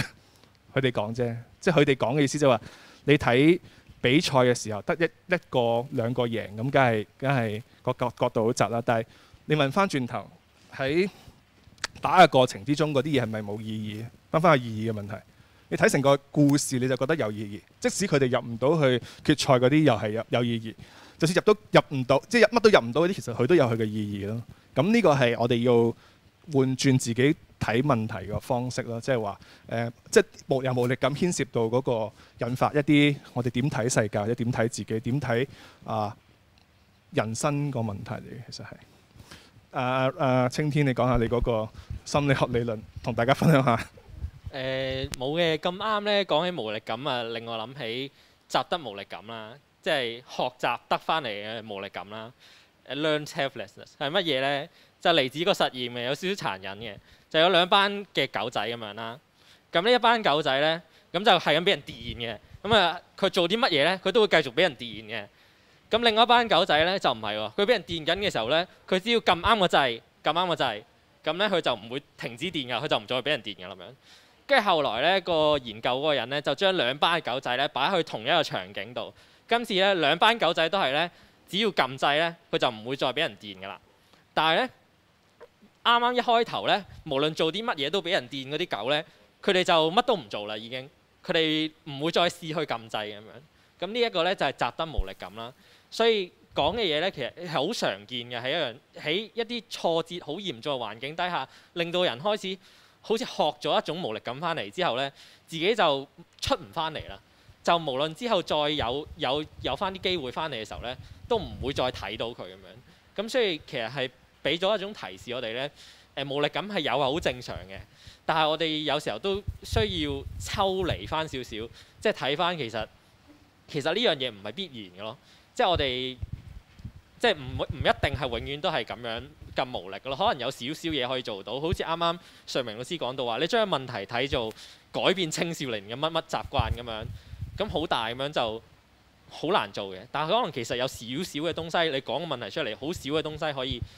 即係佢哋講嘅意思就係話，你睇比賽嘅時候得一個兩個贏，咁梗係個角度好窄啦。但係你問翻轉頭喺打嘅過程之中嗰啲嘢係咪冇意義？翻個意義嘅問題。你睇成個故事你就覺得有意義，即使佢哋入唔到去決賽嗰啲又係有意義，就算入唔到，即係乜都入唔到嗰啲，其實佢都有佢嘅意義咯。咁呢個係我哋要換轉自己睇問題嘅方式咯，即係話即係無力感牽涉到嗰個引發一啲我哋點睇世界，或者點睇自己，點睇人生個問題嚟嘅，其實係。青天，你講下你嗰個心理學理論，同大家分享下。 冇嘅，咁啱咧，講起無力感啊，令我諗起習得無力感啦，即係學習得翻嚟嘅無力感啦。Learned helplessness 係乜嘢咧？就嚟自個實驗嘅，有少少殘忍嘅，就有兩班嘅狗仔咁樣啦。咁呢一班狗仔咧，咁就係咁俾人電嘅。咁啊，佢做啲乜嘢咧？佢都會繼續俾人電嘅。咁另外一班狗仔咧就唔係喎，佢俾人電緊嘅時候咧，佢只要撳啱個掣，咁咧佢就唔會停止電㗎，佢就唔再俾人電㗎咁樣。跟住後來咧，個研究嗰個人咧就將兩班狗仔咧擺去同一個場景度。今次咧兩班狗仔都係咧，只要撳掣咧，佢就唔會再俾人電㗎啦。但係咧，啱啱一開頭咧，無論做啲乜嘢都俾人電嗰啲狗咧，佢哋就乜都唔做啦已經。佢哋唔會再試去撳掣咁樣。咁呢一個咧就係習得無力感啦。所以講嘅嘢咧，其實係好常見嘅，喺一啲挫折好嚴重嘅環境底下，令到人開始好似學咗一種無力感翻嚟之後咧，自己就出唔翻嚟啦。就無論之後再有翻啲機會翻嚟嘅時候咧，都唔會再睇到佢咁樣。咁所以其實係俾咗一種提示我哋咧，無力感係有係好正常嘅，但係我哋有時候都需要抽離翻少少，即係睇翻其實呢樣嘢唔係必然嘅咯。即係我哋即係唔一定係永遠都係咁樣咁無力嘅咯。可能有少少嘢可以做到，好似啱啱瑞明老師講到話，你將問題睇做改變青少年嘅乜乜習慣咁樣，咁好大咁樣就好難做嘅。但係可能其實有少少嘅東西，你講個問題出嚟，好少嘅東西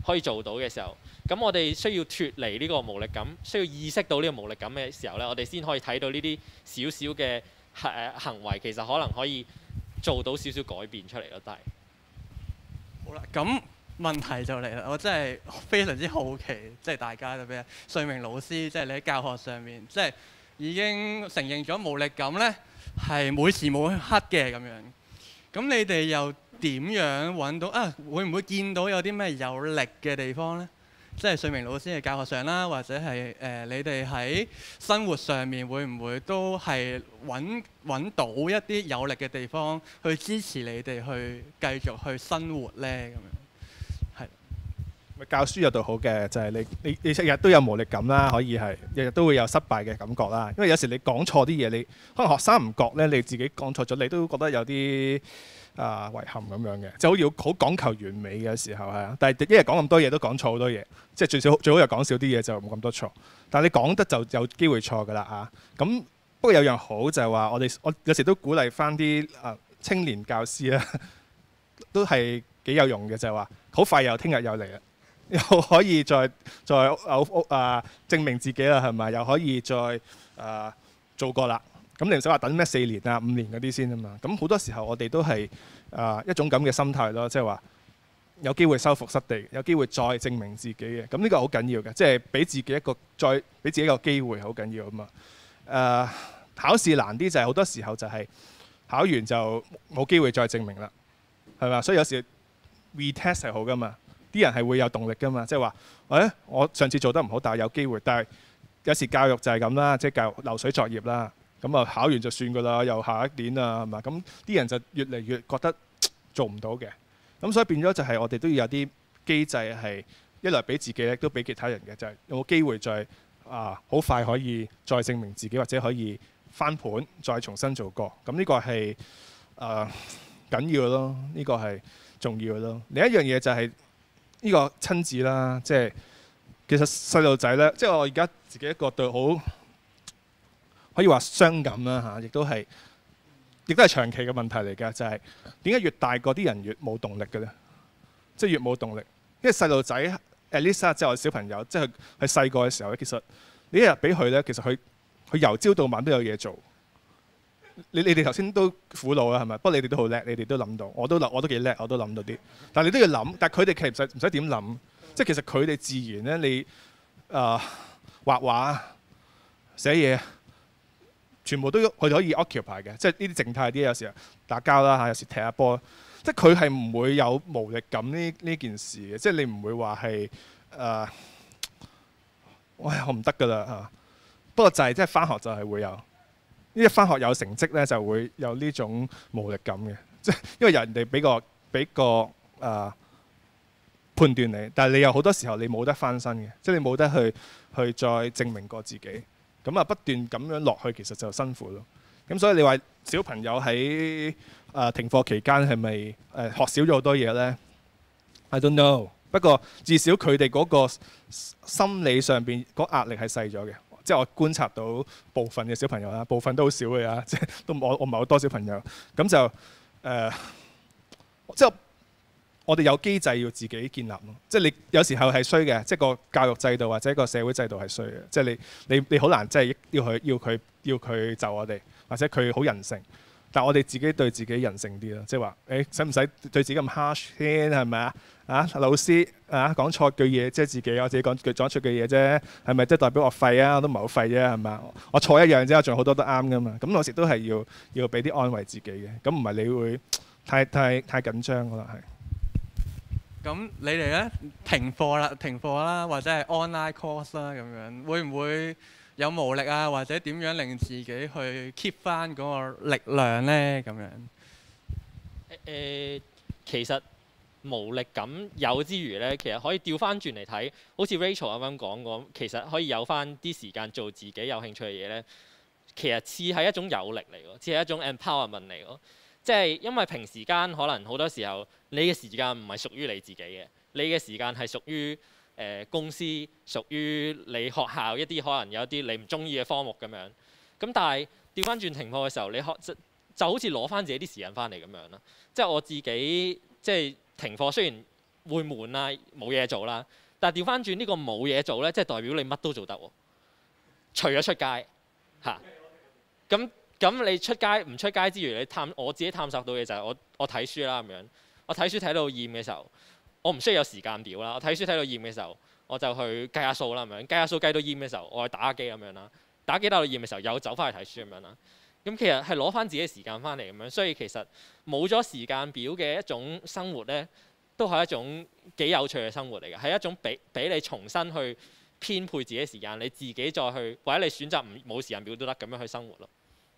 可以做到嘅時候，咁我哋需要脫離呢個無力感，需要意識到呢個無力感嘅時候呢，我哋先可以睇到呢啲少少嘅行為其實可能可以做到少少改變出嚟咯，都係。 好啦，咁問題就嚟啦，我真係非常之好奇，即係大家特別係瑞明老師，即係你喺教學上面，即係已經承認咗無力感呢係每時每刻嘅咁樣。咁你哋又點樣揾到啊？會唔會見到有啲咩有力嘅地方呢？即係瑞明老師嘅教學上啦，或者係你哋喺生活上面會唔會都係揾到一啲有力嘅地方去支持你哋去繼續去生活呢？咁樣係。 教書有度好嘅，就係你日日都有無力感啦，可以係日日都會有失敗嘅感覺啦。因為有時你講錯啲嘢，你可能學生唔覺咧，你自己講錯咗，你都覺得有啲遺憾咁樣嘅，即係好似好講求完美嘅時候係啊。但係一日講咁多嘢都講錯好多嘢，即係最好又講少啲嘢就冇咁多錯。但係你講得就有機會錯㗎啦嚇。咁不過有樣好就係話我有時都鼓勵翻啲青年教師啦，都係幾有用嘅，就係話好快又聽日又嚟啦。又可以再證明自己啦，係咪？又可以再做過啦。咁你唔使話等咩4年啊、5年嗰啲先啊嘛。咁好多時候我哋都係一種咁嘅心態咯，即係話有機會收復失地，有機會再證明自己嘅。咁呢個好緊要嘅，即係俾自己一個機會，好緊要啊嘛。考試難啲就係好多時候就係考完就冇機會再證明啦，係嘛？所以有時 retest 係好噶嘛。啲人係會有動力㗎嘛，即係話，我上次做得唔好，但係有機會。但係有時教育就係咁啦，即係教育流水作業啦。咁考完就算㗎啦，又下一年啊，係嘛？咁啲人就越嚟越覺得做唔到嘅。咁所以變咗就係我哋都要有啲機制係一來俾自己，亦都俾其他人嘅，就係有冇機會再好快可以再證明自己，或者可以翻盤再重新做過。咁呢個係緊要咯，呢個係重要咯。另一樣嘢就係呢個親子啦，即係其實細路仔呢，即係我而家自己一個對好可以話傷感啦嚇，亦都係長期嘅問題嚟㗎，就係點解越大個啲人越冇動力嘅呢？即係越冇動力，因為細路仔 at least 即係我小朋友，即係佢細個嘅時候咧，其實你一日俾佢呢，其實佢由朝到晚都有嘢做。你哋頭先都苦惱啦，係咪？不過你哋都好叻，你哋都諗到，我都幾叻，我都諗到啲。但係你都要諗，但係佢哋其實唔使點諗，即係其實佢哋自然呢，你畫畫、寫嘢，全部都佢可以 occupy 嘅，即係呢啲靜態啲，有時打交啦嚇，有時踢下波，即係佢係唔會有無力感呢件事嘅，即係你唔會話係我唔得㗎啦嚇。不過就係即係返學就係會有。呢一返學有成績呢，就會有呢種無力感嘅，即係因為人哋俾個判斷你，但係你有好多時候你冇得翻身嘅，即係你冇得去再證明過自己，咁不斷咁樣落去，其實就辛苦咯。咁所以你話小朋友喺停課期間係咪學少咗好多嘢呢？ I don't know。不過至少佢哋嗰個心理上邊嗰壓力係細咗嘅。即係我觀察到部分嘅小朋友啦，部分都好少嘅呀，即係我唔係好多小朋友，咁就即係我哋有機制要自己建立咯。即係你有時候係衰嘅，即係個教育制度或者個社會制度係衰嘅，即係你好難即係要佢就我哋，或者佢好人性。但我哋自己對自己人性啲咯，即係話使唔使對自己咁 harsh 先係咪啊？老師講錯句嘢，即係自己我自己講錯句嘢啫，係咪即係代表我廢啊？我都唔係好廢啫，係咪？我錯一樣啫，我仲有好多都啱噶嘛。咁有時都係要俾啲安慰自己嘅，咁唔係你會太緊張㗎啦，係。 咁你哋呢？停課啦，或者係 online course 啦，咁樣會唔會有無力啊？或者點樣令自己去 keep 翻嗰個力量呢？咁樣其實無力感有之餘呢，其實可以調翻轉嚟睇，好似 Rachel 啱啱講過，其實可以有翻啲時間做自己有興趣嘅嘢呢。其實似係一種有力嚟㗎，似係一種 empowerment 嚟㗎。即係因為平時間可能好多時候，你嘅時間唔係屬於你自己嘅，你嘅時間係屬於公司，屬於你學校一啲可能有一啲你唔中意嘅科目咁樣。咁但係調翻轉停課嘅時候，你就好似攞翻自己啲時間翻嚟咁樣啦。即係我自己即係停課，雖然會悶啦，冇嘢做啦。但係調翻轉呢個冇嘢做咧，即係代表你乜都做得喎，除咗出街嚇。咁你出街唔出街之餘，我自己探索到嘅就係我睇書啦咁樣。我睇書睇到厭嘅時候，我唔需要有時間表啦。我睇書睇到厭嘅時候，我就去計下數啦咁樣。計下數計到厭嘅時候，我去打下機咁樣啦。打機打到厭嘅時候，又走翻去睇書咁樣啦。咁其實係攞翻自己嘅時間翻嚟咁樣，所以其實冇咗時間表嘅一種生活咧，都係一種幾有趣嘅生活嚟嘅，係一種俾你重新去編配自己嘅時間，你自己再去或者你選擇冇時間表都得咁樣去生活咯。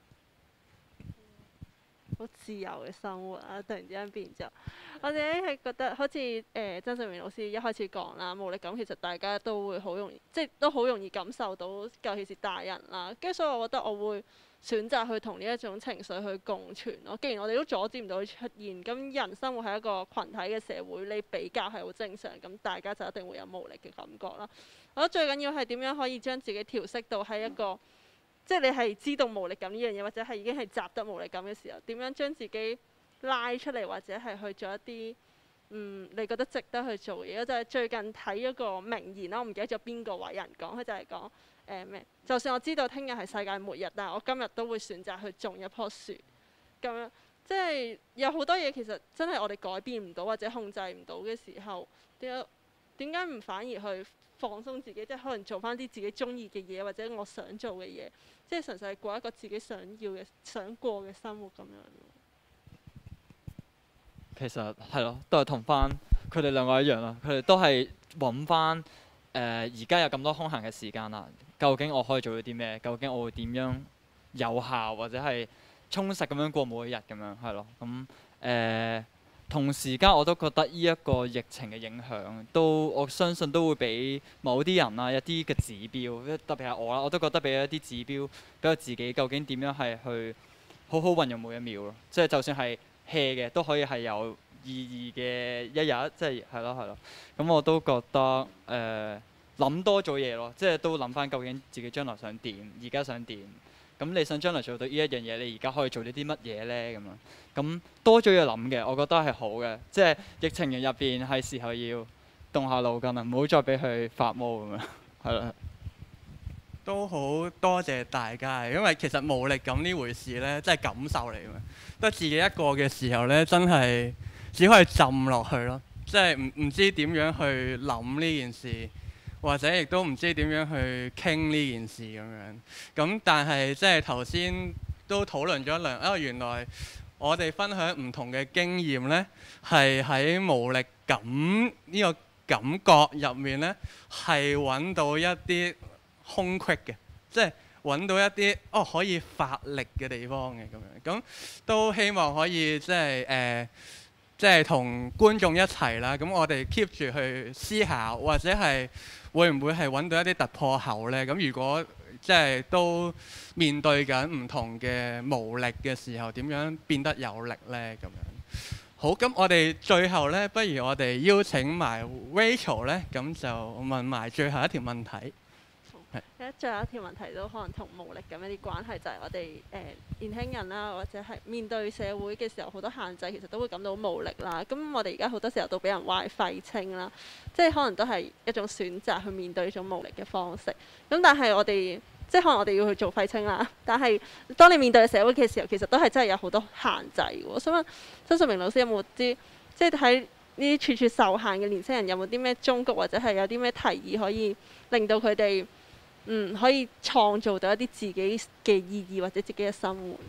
好自由嘅生活啊！突然之間變咗，我自己係覺得好似曾瑞明老師一開始講啦，無力感其實大家都會好容易，即係都好容易感受到，尤其是大人啦。跟住所以我覺得我會選擇去同呢一種情緒去共存咯。既然我哋都阻止唔到佢出現，咁人生活係一個群體嘅社會，你比較係好正常，咁大家就一定會有無力嘅感覺啦。我覺得最緊要係點樣可以將自己調適到喺一個即係你係知道無力感呢樣嘢，或者係已經係習得無力感嘅時候，點樣將自己拉出嚟，或者係去做一啲你覺得值得去做嘢。我就係最近睇一個名言啦，我唔記得咗邊個偉人講，佢就係講咩？就算我知道聽日係世界末日，但係我今日都會選擇去種一棵樹。咁樣即係有好多嘢其實真係我哋改變唔到或者控制唔到嘅時候，點解唔反而去放鬆自己，即係可能做翻啲自己中意嘅嘢，或者我想做嘅嘢，即係純粹係過一個自己想要嘅、想過嘅生活咁樣。 其實係咯，都係同翻佢哋兩個一樣啦。佢哋都係揾翻而家有咁多空閒嘅時間啦，究竟我可以做到啲咩？究竟我會點樣有效或者係充實咁樣過每一日咁樣係咯。咁同時間我都覺得呢一個疫情嘅影響，我相信都會俾某啲人啦一啲嘅指標，特別係我啦，我都覺得俾一啲指標俾我自己，究竟點樣係去好好運用每一秒咯。即係就算係 hea 嘅，都可以係有意義嘅一日，即係係咯。咁我都覺得諗多咗嘢咯，即係都諗翻究竟自己將來想點，而家想點。咁你想將來做到呢一樣嘢，你而家可以做啲乜嘢呢？咁樣咁多咗嘢諗嘅，我覺得係好嘅。即係疫情入邊係時候要動下腦筋啦，唔好再俾佢發毛咁樣。係啦， 都好多謝大家，因為其實無力感呢回事呢，真係感受嚟嘅，得自己一個嘅時候呢，真係只可以浸落去咯，即係唔知點樣去諗呢件事。或者亦都唔知點樣去傾呢件事咁樣，咁但係即係頭先都討論咗一輪，原來我哋分享唔同嘅經驗呢，係喺無力感呢個感覺入面呢，係揾到一啲空隙嘅，即係揾到一啲可以發力嘅地方嘅咁樣，咁都希望可以即係同觀眾一齊啦，咁我哋 keep 住去思考，或者係會唔會係揾到一啲突破口呢？咁如果即係都面對緊唔同嘅無力嘅時候，點樣變得有力呢？咁樣好，咁我哋最後呢，不如我哋邀請埋 Rachel 呢，咁就問埋最後一條問題。 最後一條問題都可能同無力感一啲關係，就係我哋年輕人啦，或者係面對社會嘅時候好多限制，其實都會感到無力啦。咁我哋而家好多時候都俾人話廢青啦，即係可能都係一種選擇去面對呢種無力嘅方式。咁但係我哋即係可能我哋要去做廢青啦，但係當你面對社會嘅時候，其實都係真係有好多限制喎。我想問曾瑞明老師有冇啲即係喺呢啲處處受限嘅年輕人有冇啲咩忠告，或者係有啲咩提議可以令到佢哋可以創造到一啲自己嘅意義或者自己嘅生活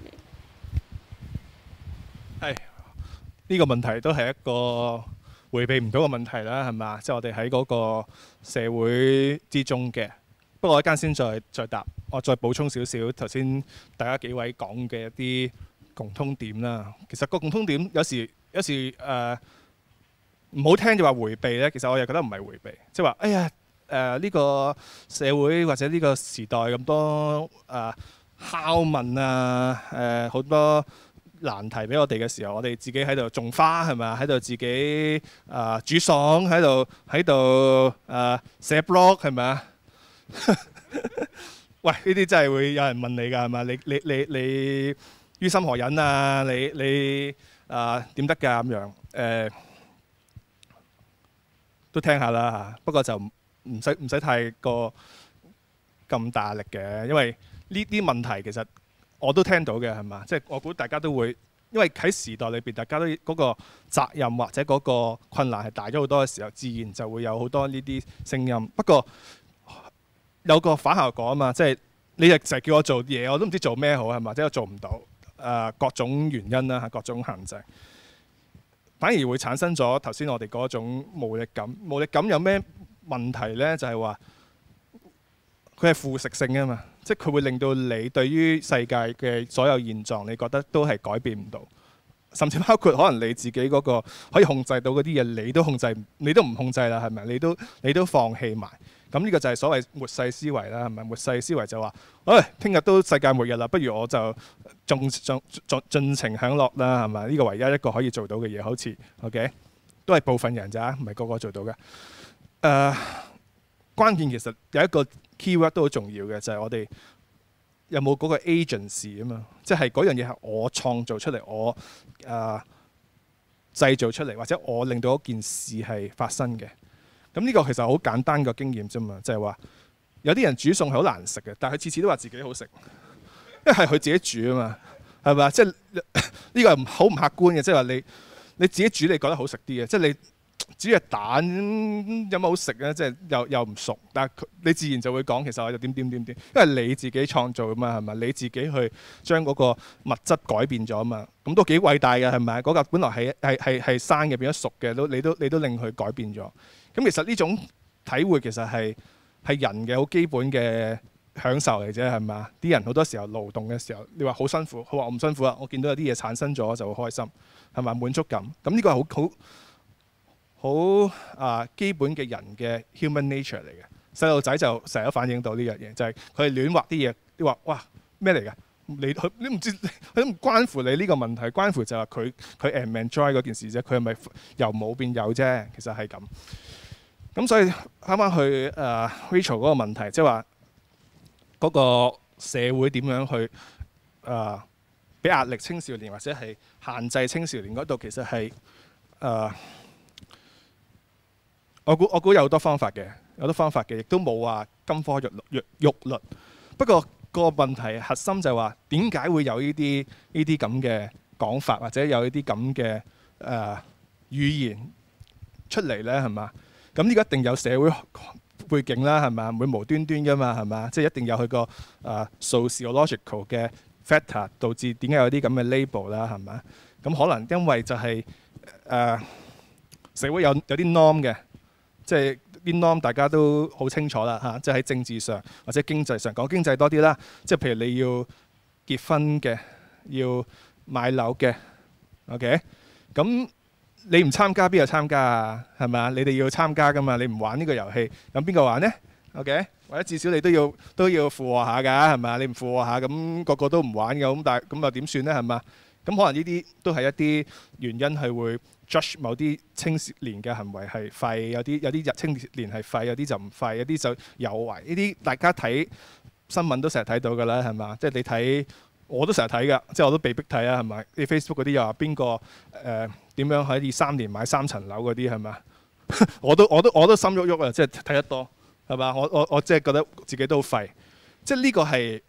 嘅？ 係呢個問題都係一個迴避唔到嘅問題啦，係嘛？即係我哋喺嗰個社會之中嘅。不過我一間先再答，我再補充少少頭先大家幾位講嘅一啲共通點啦。其實個共通點有時唔好聽就話迴避咧，其實我又覺得唔係迴避，即係話哎呀。呢個社會或者呢個時代咁多拷問啊，好多難題俾我哋嘅時候，我哋自己喺度種花係咪？喺度自己煮餸，喺度寫 blog 係咪啊？喂，呢啲真係會有人問你㗎係咪？你於心何忍啊？你點得㗎咁樣？ 都聽下啦嚇。不過就唔使太過咁大力嘅，因為呢啲問題其實我都聽到嘅係嘛，即係我估大家都會，因為喺時代裏邊大家都嗰個責任或者嗰個困難係大咗好多嘅時候，自然就會有好多呢啲聲音。不過有個反效果啊嘛，即係你就成日叫我做嘢，我都唔知做咩好係嘛，即係我做唔到各種原因啦，各種限制，反而會產生咗頭先我哋嗰種無力感。無力感有咩問題呢？就係話佢係腐蝕性啊嘛，即係佢會令到你對於世界嘅所有現狀，你覺得都係改變唔到，甚至包括可能你自己嗰個可以控制到嗰啲嘢，你都唔控制啦，係咪？你都放棄埋。咁呢個就係所謂末世思維啦，係咪？末世思維就話，聽日都世界末日啦，不如我就盡情享樂啦，係咪？呢個唯一一個可以做到嘅嘢，好似 OK， 都係部分人咋，唔係個個做到嘅。關鍵其實有一個 keyword 都好重要嘅，就係我哋有冇嗰個 agency 啊嘛，即係嗰樣嘢係我創造出嚟，我製造出嚟，或者我令到嗰件事係發生嘅。咁呢個其實好簡單個經驗啫嘛，就係話有啲人煮餸係好難食嘅，但係佢次次都話自己好食，因為係佢自己煮啊嘛，係咪？即係呢個係好唔客觀嘅，即係話你自己煮你覺得好食啲嘅，即係你煮隻蛋有乜好食咧？即係又唔熟，但係你自然就會講其實我就點，因為你自己創造啊嘛，係咪？你自己去將嗰個物質改變咗啊嘛，咁都幾偉大嘅係咪？嗰個本來係生嘅變咗熟嘅，你都令佢改變咗。咁其實呢種體會其實係人嘅好基本嘅享受嚟啫，係嘛？啲人好多時候勞動嘅時候，你話好辛苦，佢話我唔辛苦啊，我見到有啲嘢產生咗就好開心，係咪？滿足感。咁呢個係好基本嘅人嘅 human nature 嚟嘅。細路仔就成日都反映到呢樣嘢，就係佢係亂畫啲嘢，你話哇咩嚟㗎？你唔知，佢都唔關乎你呢個問題，關乎就係佢 enjoy 嗰件事啫。佢係咪由冇變有啫？其實係咁。咁所以啱啱去Rachel 嗰個問題，即係話嗰個社會點樣去俾壓力青少年或者係限制青少年嗰度，其實係我估有好多方法嘅，亦都冇話金科玉律。不過個問題核心就係話點解會有呢啲咁嘅講法，或者有呢啲咁嘅語言出嚟呢？係嘛？咁呢個一定有社會背景啦，係嘛？唔會無端端噶嘛，係嘛？即係一定有佢個sociological 嘅 factor 導致點解有啲咁嘅 label 啦，係嘛？咁可能因為就係社會有啲 norm 嘅，即係啲 norm 大家都好清楚啦嚇，即係喺政治上或者經濟上，講經濟多啲啦，即係譬如你要結婚嘅，要買樓嘅 ，OK， 咁。你唔參加邊個參加啊？係咪啊？你哋要參加噶嘛？你唔玩呢個遊戲，咁邊個玩呢 ？OK， 或者至少你都要附和下㗎，係咪啊？你唔附和下，咁個個都唔玩嘅，咁但係咁又點算呢？係嘛？咁可能呢啲都係一啲原因係會 judge 某啲青年嘅行為係廢，有啲青年係廢，有啲就唔廢，有啲就有為。呢啲大家睇新聞都成日睇到㗎啦，係嘛？即係你睇。我都成日睇㗎，即係我都被逼睇啊，係咪？你 Facebook 嗰啲又話邊個點樣可以3年買3層樓嗰啲係咪？我都心喐喐啊！即係睇得多係嘛？我即係覺得自己都好廢。即係呢個係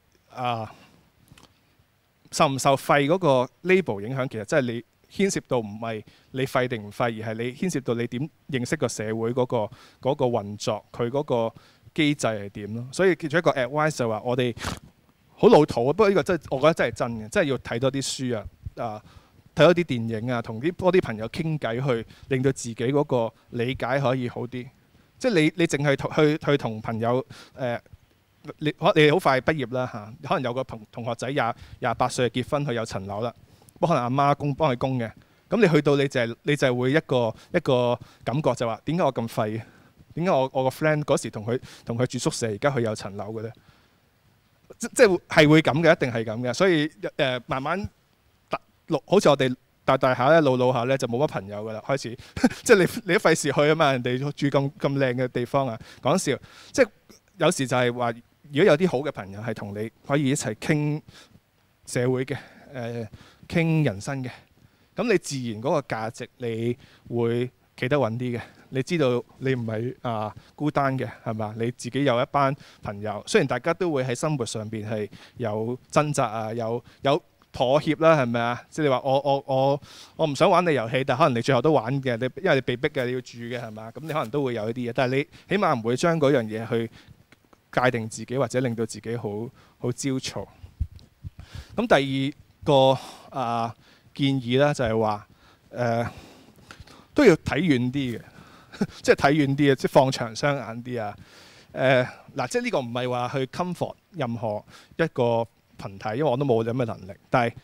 受唔受廢嗰個 label 影響，其實真係你牽涉到唔係你廢定唔廢，而係你牽涉到你點認識個社會嗰個運作，佢嗰個機制係點咯。所以其中一個 advice 就話我哋。好老土啊！不過呢個真係我覺得真係真嘅，真係要睇多啲書啊，睇多啲電影啊，同多啲朋友傾偈，去令到自己嗰個理解可以好啲。即係你淨係去同朋友你好快畢業啦嚇，可能有個同學仔28歲結婚，佢有層樓啦，不過可能阿媽幫佢供嘅。咁你去到你就係會一個感覺就話點解我咁廢？點解我個 friend 嗰時同佢住宿舍，而家佢有層樓嘅咧？即係會咁嘅，一定係咁嘅，所以慢慢好似我哋大下咧，老下咧就冇乜朋友噶啦，開始即係你都費事去啊嘛，人哋住咁靚嘅地方啊，講笑，即係有時就係話，如果有啲好嘅朋友係同你可以一齊傾社會嘅，傾人生嘅，咁你自然嗰個價值你會企得穩啲嘅，你知道你唔係孤單嘅，係嘛？你自己有一班朋友，雖然大家都會喺生活上邊係有掙扎啊，有妥協啦，係咪啊？即係你話我唔想玩你遊戲，但可能你最後都玩嘅，因為你被逼嘅，你要住嘅，係嘛？咁你可能都會有一啲嘢，但係你起碼唔會將嗰樣嘢去界定自己，或者令到自己好焦躁。咁第二個建議咧就係話都要睇遠啲嘅，即係睇遠啲啊，即係放長雙眼啲啊。嗱，即係呢個唔係話去 comfort 任何一個羣體，因為我都冇咁嘅能力。但係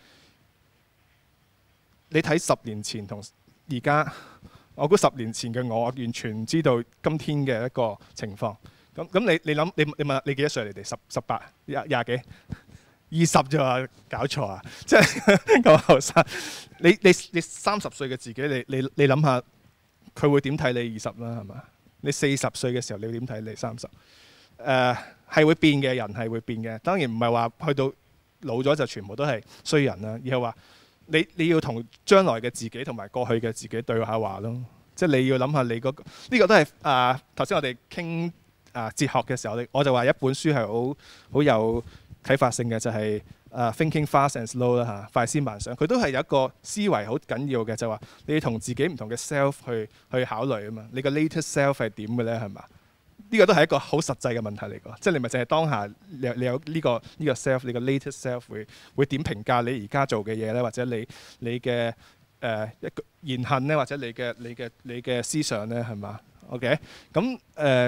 你睇10年前同而家，我估10年前嘅我完全唔知道今天嘅一個情況。咁你諗你問你幾多歲？你哋18、廿幾、20啫嘛？搞錯啊！即係咁後生。你30歲嘅自己，你諗下，佢會點睇你20啦？係嘛？你40歲嘅時候，你會點睇你30？係會變嘅，人係會變嘅。當然唔係話去到老咗就全部都係衰人啦，而係話你要同將來嘅自己同埋過去嘅自己對下話咯。即係你要諗下你嗰個呢個都係頭先我哋傾哲學嘅時候，我就話一本書係好有啟發性嘅，就係Thinking Fast and Slow 啦嚇，快思慢想。佢都係有一個思維好緊要嘅，就話你要同自己唔同嘅 self 去考慮啊嘛。你個 latest self 係點嘅咧？係嘛？呢個都係一個好實際嘅問題嚟㗎。即係你咪淨係當下你有呢個 self， 你個 latest self 會點評價你而家做嘅嘢咧？或者你嘅一個言行咧？或者你嘅思想咧？係嘛？OK， 咁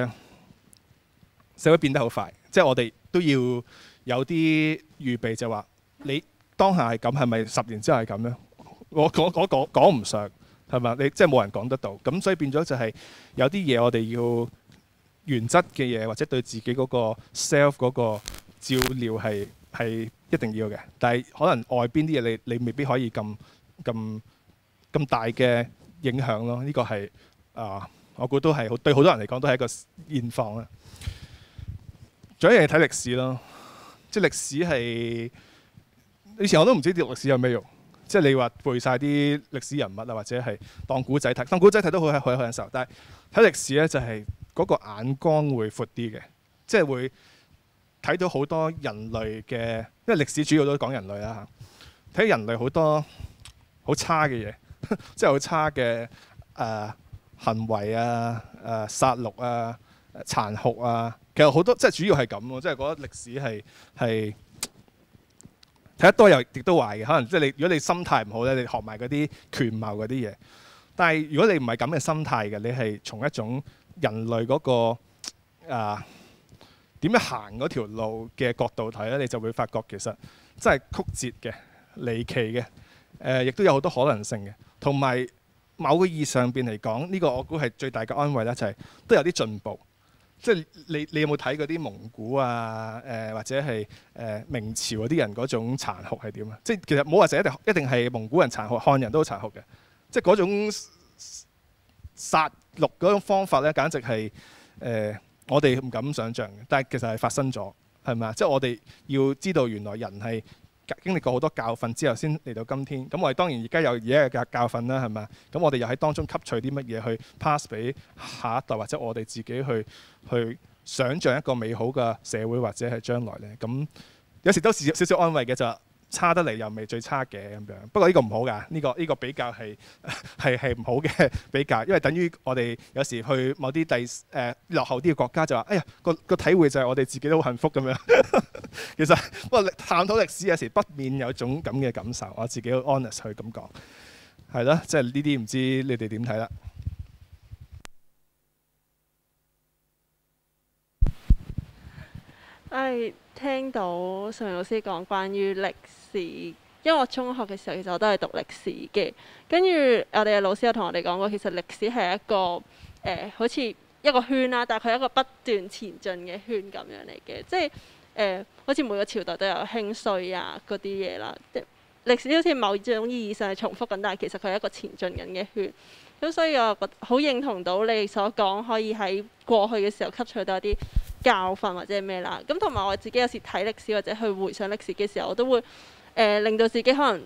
社會變得好快，即係我哋都要有啲預備，就話你當下係咁，係咪10年之後係咁咧？我講唔上，係嘛？你即係冇人講得到，咁所以變咗就係有啲嘢我哋要原則嘅嘢，或者對自己嗰個 self 嗰個照料係一定要嘅。但係可能外邊啲嘢你未必可以咁大嘅影響咯。呢個係我估都係對好多人嚟講都係一個現況啦。仲有一樣嘢睇歷史咯，即係歷史係以前我都唔知啲歷史有咩用，即係你話背晒啲歷史人物啊，或者係當古仔睇，當古仔睇都好享受。但係睇歷史咧就係嗰個眼光會闊啲嘅，即係會睇到好多人類嘅，因為歷史主要都講人類啦嚇，睇人類好多好差嘅嘢，即係好差嘅行為啊、殺戮啊、殘酷啊。其實好多即係主要係咁咯，即係覺得歷史係睇得多又亦都壞嘅。可能即係如果你心態唔好咧，你學埋嗰啲權謀嗰啲嘢。但係如果你唔係咁嘅心態嘅，你係從一種人類嗰個點樣行嗰條路嘅角度睇咧，你就會發覺其實真係曲折嘅、離奇嘅，亦都有好多可能性嘅。同埋某個意義上邊嚟講，呢個我估係最大嘅安慰咧，就係都有啲進步。即係你有冇睇嗰啲蒙古啊？或者係明朝嗰啲人嗰種殘酷係點啊？即係其實冇話就一定係蒙古人殘酷，漢人都好殘酷嘅。即係嗰種殺戮嗰種方法咧，簡直係我哋唔敢想像嘅。但係其實係發生咗，係咪啊？即係我哋要知道原來人係經歷過好多教訓之後先嚟到今天。咁我哋當然而家有而家嘅教訓啦，係咪啊？咁我哋又喺當中吸取啲乜嘢去 pass 俾下一代，或者我哋自己去想像一個美好嘅社會或者係將來呢？咁有時都是少少安慰嘅，就差得嚟又未最差嘅咁樣。不過呢個唔好㗎，呢個比較係唔好嘅比較，因為等於我哋有時去某啲落後啲嘅國家就話：哎呀個體會就係我哋自己都好幸福咁樣。其實不過探討歷史有時不免有種咁嘅感受，我自己好 honest 去咁講，係咯，即係呢啲唔知你哋點睇啦。 聽到尚明老師講關於歷史，因為我中學嘅時候其實我都係讀歷史嘅，跟住我哋嘅老師有同我哋講過，其實歷史係一個好似一個圈啦，但係佢係一個不斷前進嘅圈咁樣嚟嘅，即係好似每個朝代都有興衰啊嗰啲嘢啦。歷史好似某種意義上係重複緊，但係其實佢係一個前進緊嘅圈。咁所以我覺得好認同到你所講，可以喺過去嘅時候吸取到一啲教訓或者係咩啦。咁同埋我自己有時睇歷史或者去回想歷史嘅時候，我都會令到自己可能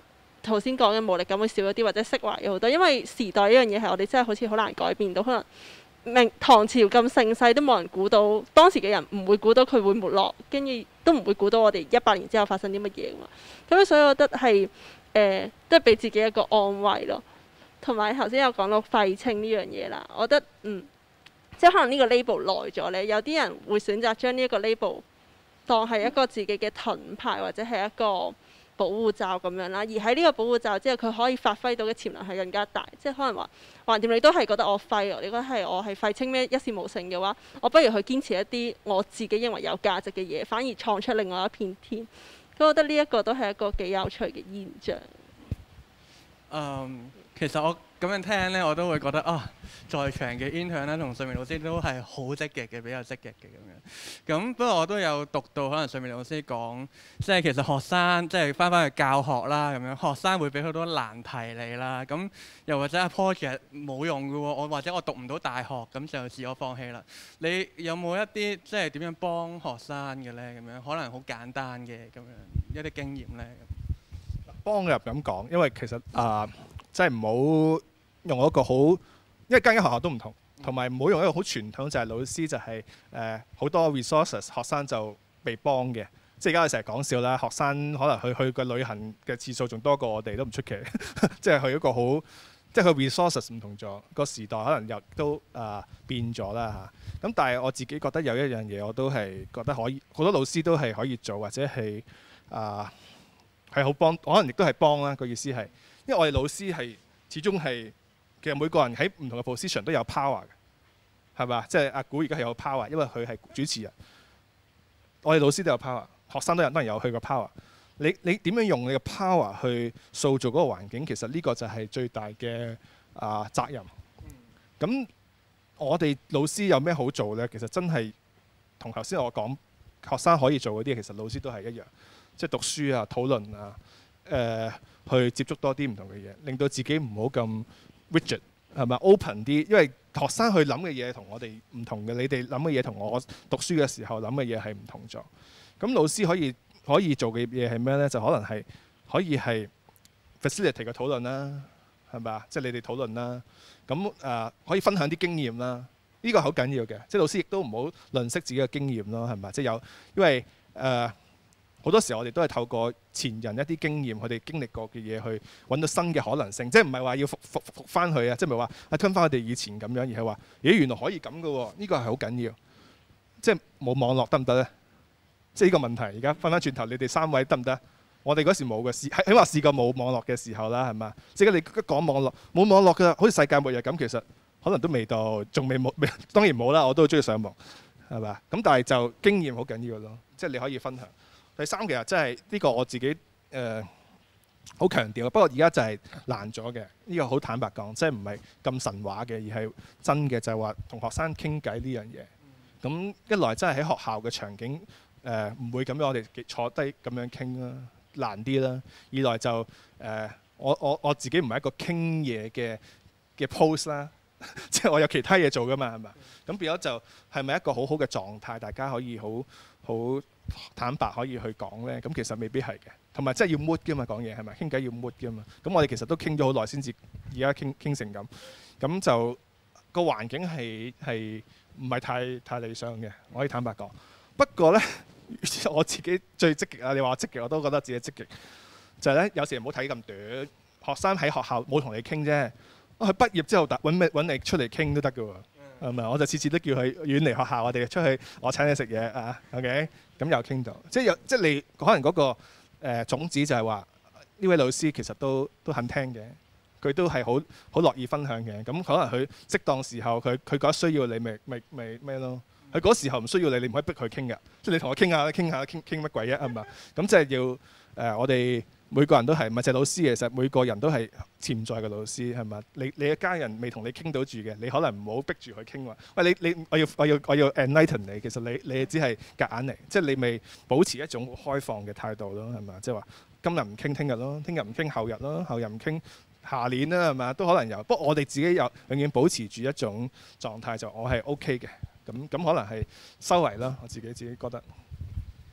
頭先講嘅無力感會少咗啲，或者釋懷咗好多。因為時代呢樣嘢係我哋真係好似好難改變到，可能唐朝咁盛世都冇人估到，當時嘅人唔會估到佢會沒落，跟住都唔會估到我哋100年之後發生啲乜嘢嘛。咁所以我覺得係都係俾自己一個安慰咯。同埋頭先有講到廢青呢樣嘢啦，我覺得即係可能呢個 label 耐咗呢，有啲人會選擇將呢一個 label 當係一個自己嘅盾牌或者係一個保護罩咁樣啦。而喺呢個保護罩之後，佢可以發揮到嘅潛能係更加大。即係可能話橫掂你都係覺得我廢，你覺得我係廢青咩一事無成嘅話，我不如去堅持一啲我自己認為有價值嘅嘢，反而創出另外一片天。咁我覺得呢一個都係一個幾有趣嘅現象。 其實我咁樣聽呢，我都會覺得在場嘅 intern 咧同瑞明老師都係好積極嘅，比較積極嘅咁樣。咁不過我都有讀到可能瑞明老師講，即係其實學生即係翻去教學啦咁樣，學生會俾好多難題你啦。咁又或者 project 冇用嘅喎，或者我讀唔到大學，咁就自我放棄啦。你有冇一啲即係點樣幫學生嘅呢？咁樣可能好簡單嘅咁樣一啲經驗呢？ 幫入咁講，因為其實即係唔好用一個好，因為間間學校都唔同，同埋唔好用一個好傳統，就係老師就係好多 resources，學生就被幫嘅。即係而家我成日講笑啦，學生可能去個旅行嘅次數仲多過我哋都唔出奇。即係去一個好，即係佢 resources 唔同咗，個時代可能又都變咗啦嚇。咁但係我自己覺得有一樣嘢我都係覺得可以，好多老師都係可以做，或者係係好幫，可能亦都係幫啦。個意思係，因為我哋老師係始終係其實每個人喺唔同嘅 position 都有 power 嘅，係嘛？即係阿古而家係有 power，因為佢係主持人。我哋老師都有 power， 學生都有當然有佢個 power。你點樣用你嘅 power 去塑造嗰個環境？其實呢個就係最大嘅責任。咁我哋老師有咩好做呢？其實真係同頭先我講學生可以做嗰啲，其實老師都係一樣。即係讀書啊、討論啊、去接觸多啲唔同嘅嘢，令到自己唔好咁 rigid， 係咪 open 啲？因為學生去諗嘅嘢同我哋唔同嘅，你哋諗嘅嘢同我讀書嘅時候諗嘅嘢係唔同咗。咁老師可以做嘅嘢係咩呢？就可能係可以係 facilitate 嘅討論啦，係咪啊？即係你哋討論啦。咁可以分享啲經驗啦。呢個好緊要嘅，即係老師亦都唔好吝嗇自己嘅經驗咯，係咪？即係因為好多時候我哋都係透過前人一啲經驗，佢哋經歷過嘅嘢去揾到新嘅可能性，即係唔係話要復翻佢啊？即係唔係話吞翻佢哋以前咁樣，而係話咦原來可以咁嘅喎？呢個係好緊要。即係冇網絡得唔得呢？即係呢個問題。而家翻返轉頭，你哋3位得唔得？我哋嗰時冇嘅，起碼試過冇網絡嘅時候啦，係嘛？即係你講網絡冇網絡嘅，好似世界末日咁，其實可能都未到，仲未冇，當然冇啦。我都好中意上網，係嘛？咁但係就經驗好緊要咯，即係你可以分享。第三其實真係呢個我自己好強調，不過而家就係難咗嘅。呢個好坦白講，即係唔係咁神話嘅，而係真嘅，就係話同學生傾偈呢樣嘢。咁一來真係喺學校嘅場景唔會咁樣，我哋坐低咁樣傾啦，難啲啦。二來就我自己唔係一個傾嘢嘅 post 啦，即係我有其他嘢做㗎嘛，係咪？咁變咗就係咪一個好好嘅狀態，大家可以好坦白可以去講呢？咁其實未必係嘅，同埋真係要 mood 㗎嘛，講嘢係咪？傾偈要 mood 㗎嘛。咁我哋其實都傾咗好耐先至而家傾成咁，咁就個環境係唔係太理想嘅，我可以坦白講。不過呢，我自己最積極啊！你話我積極，我都覺得自己積極。就係呢，有時唔好睇咁短。學生喺學校冇同你傾啫，佢畢業之後揾你出嚟傾都得㗎喎。係咪？我就次次都叫佢遠離學校，我哋出去，我請你食嘢啊 ，OK？ 咁又傾到，即係你可能嗰個種子就係話呢位老師其實都肯聽嘅，佢都係好樂意分享嘅。咁可能佢適當時候佢覺得需要你，咪咩咯？佢嗰時候唔需要你，你唔可以逼佢傾㗎。即係你同我傾下傾乜鬼啫？係嘛？咁即係要我哋每個人都係，唔係淨係老師，其實每個人都係潛在嘅老師，係嘛？你嘅家人未同你傾到住嘅，你可能唔好逼住佢傾話。喂，我要 enlighten 你，其實你只係夾硬嚟，即係你未保持一種開放嘅態度咯，係嘛？即係話今日唔傾聽日咯，聽日唔傾後日咯，後日唔傾下年啦，係嘛？都可能有。不過我哋自己永遠保持住一種狀態，就我係 OK 嘅。咁可能係修為啦，我自己覺得。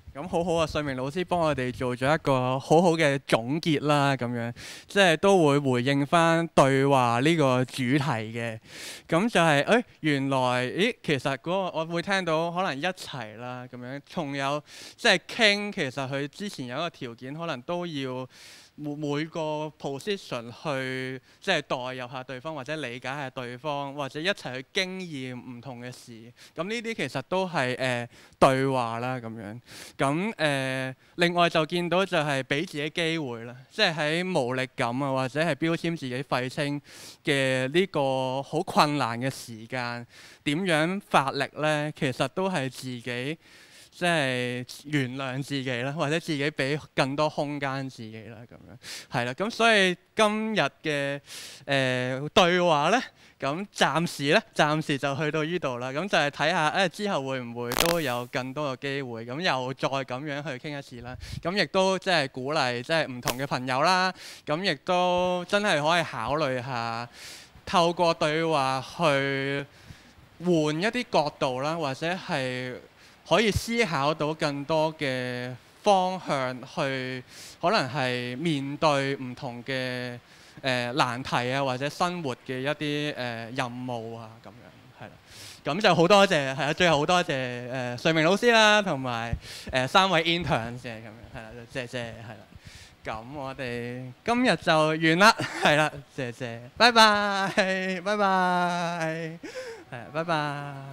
咁好好啊！瑞明老師幫我哋做咗一個好好嘅總結啦，咁樣即係都會回應返對話呢個主題嘅。咁就係原來其實嗰個我會聽到可能一齊啦，咁樣仲有即係傾，其實佢之前有一個條件，可能都要每個 position 去即係代入下對方，或者理解下對方，或者一齊去經驗唔同嘅事。咁呢啲其實都係對話啦，咁樣。咁另外就見到就係俾自己機會啦，即係喺無力感啊，或者係標籤自己廢青嘅呢個好困難嘅時間，點樣發力呢？其實都係自己。即係原諒自己啦，或者自己俾更多空間自己啦，咁樣係啦。咁所以今日嘅對話呢，咁暫時就去到呢度啦。咁就係睇下之後會唔會都有更多嘅機會，咁又再咁樣去傾一次啦。咁亦都即係鼓勵即係唔同嘅朋友啦。咁亦都真係可以考慮下透過對話去換一啲角度啦，或者係可以思考到更多嘅方向去，可能係面對唔同嘅難題啊，或者生活嘅一啲任務啊，咁樣係啦。咁就好多謝係啦，最後好多謝瑞明老師啦，同埋3位 interns 嘅咁樣係啦，謝謝係啦。咁我哋今日就完啦，係啦，謝謝，拜拜，拜拜，係，拜拜。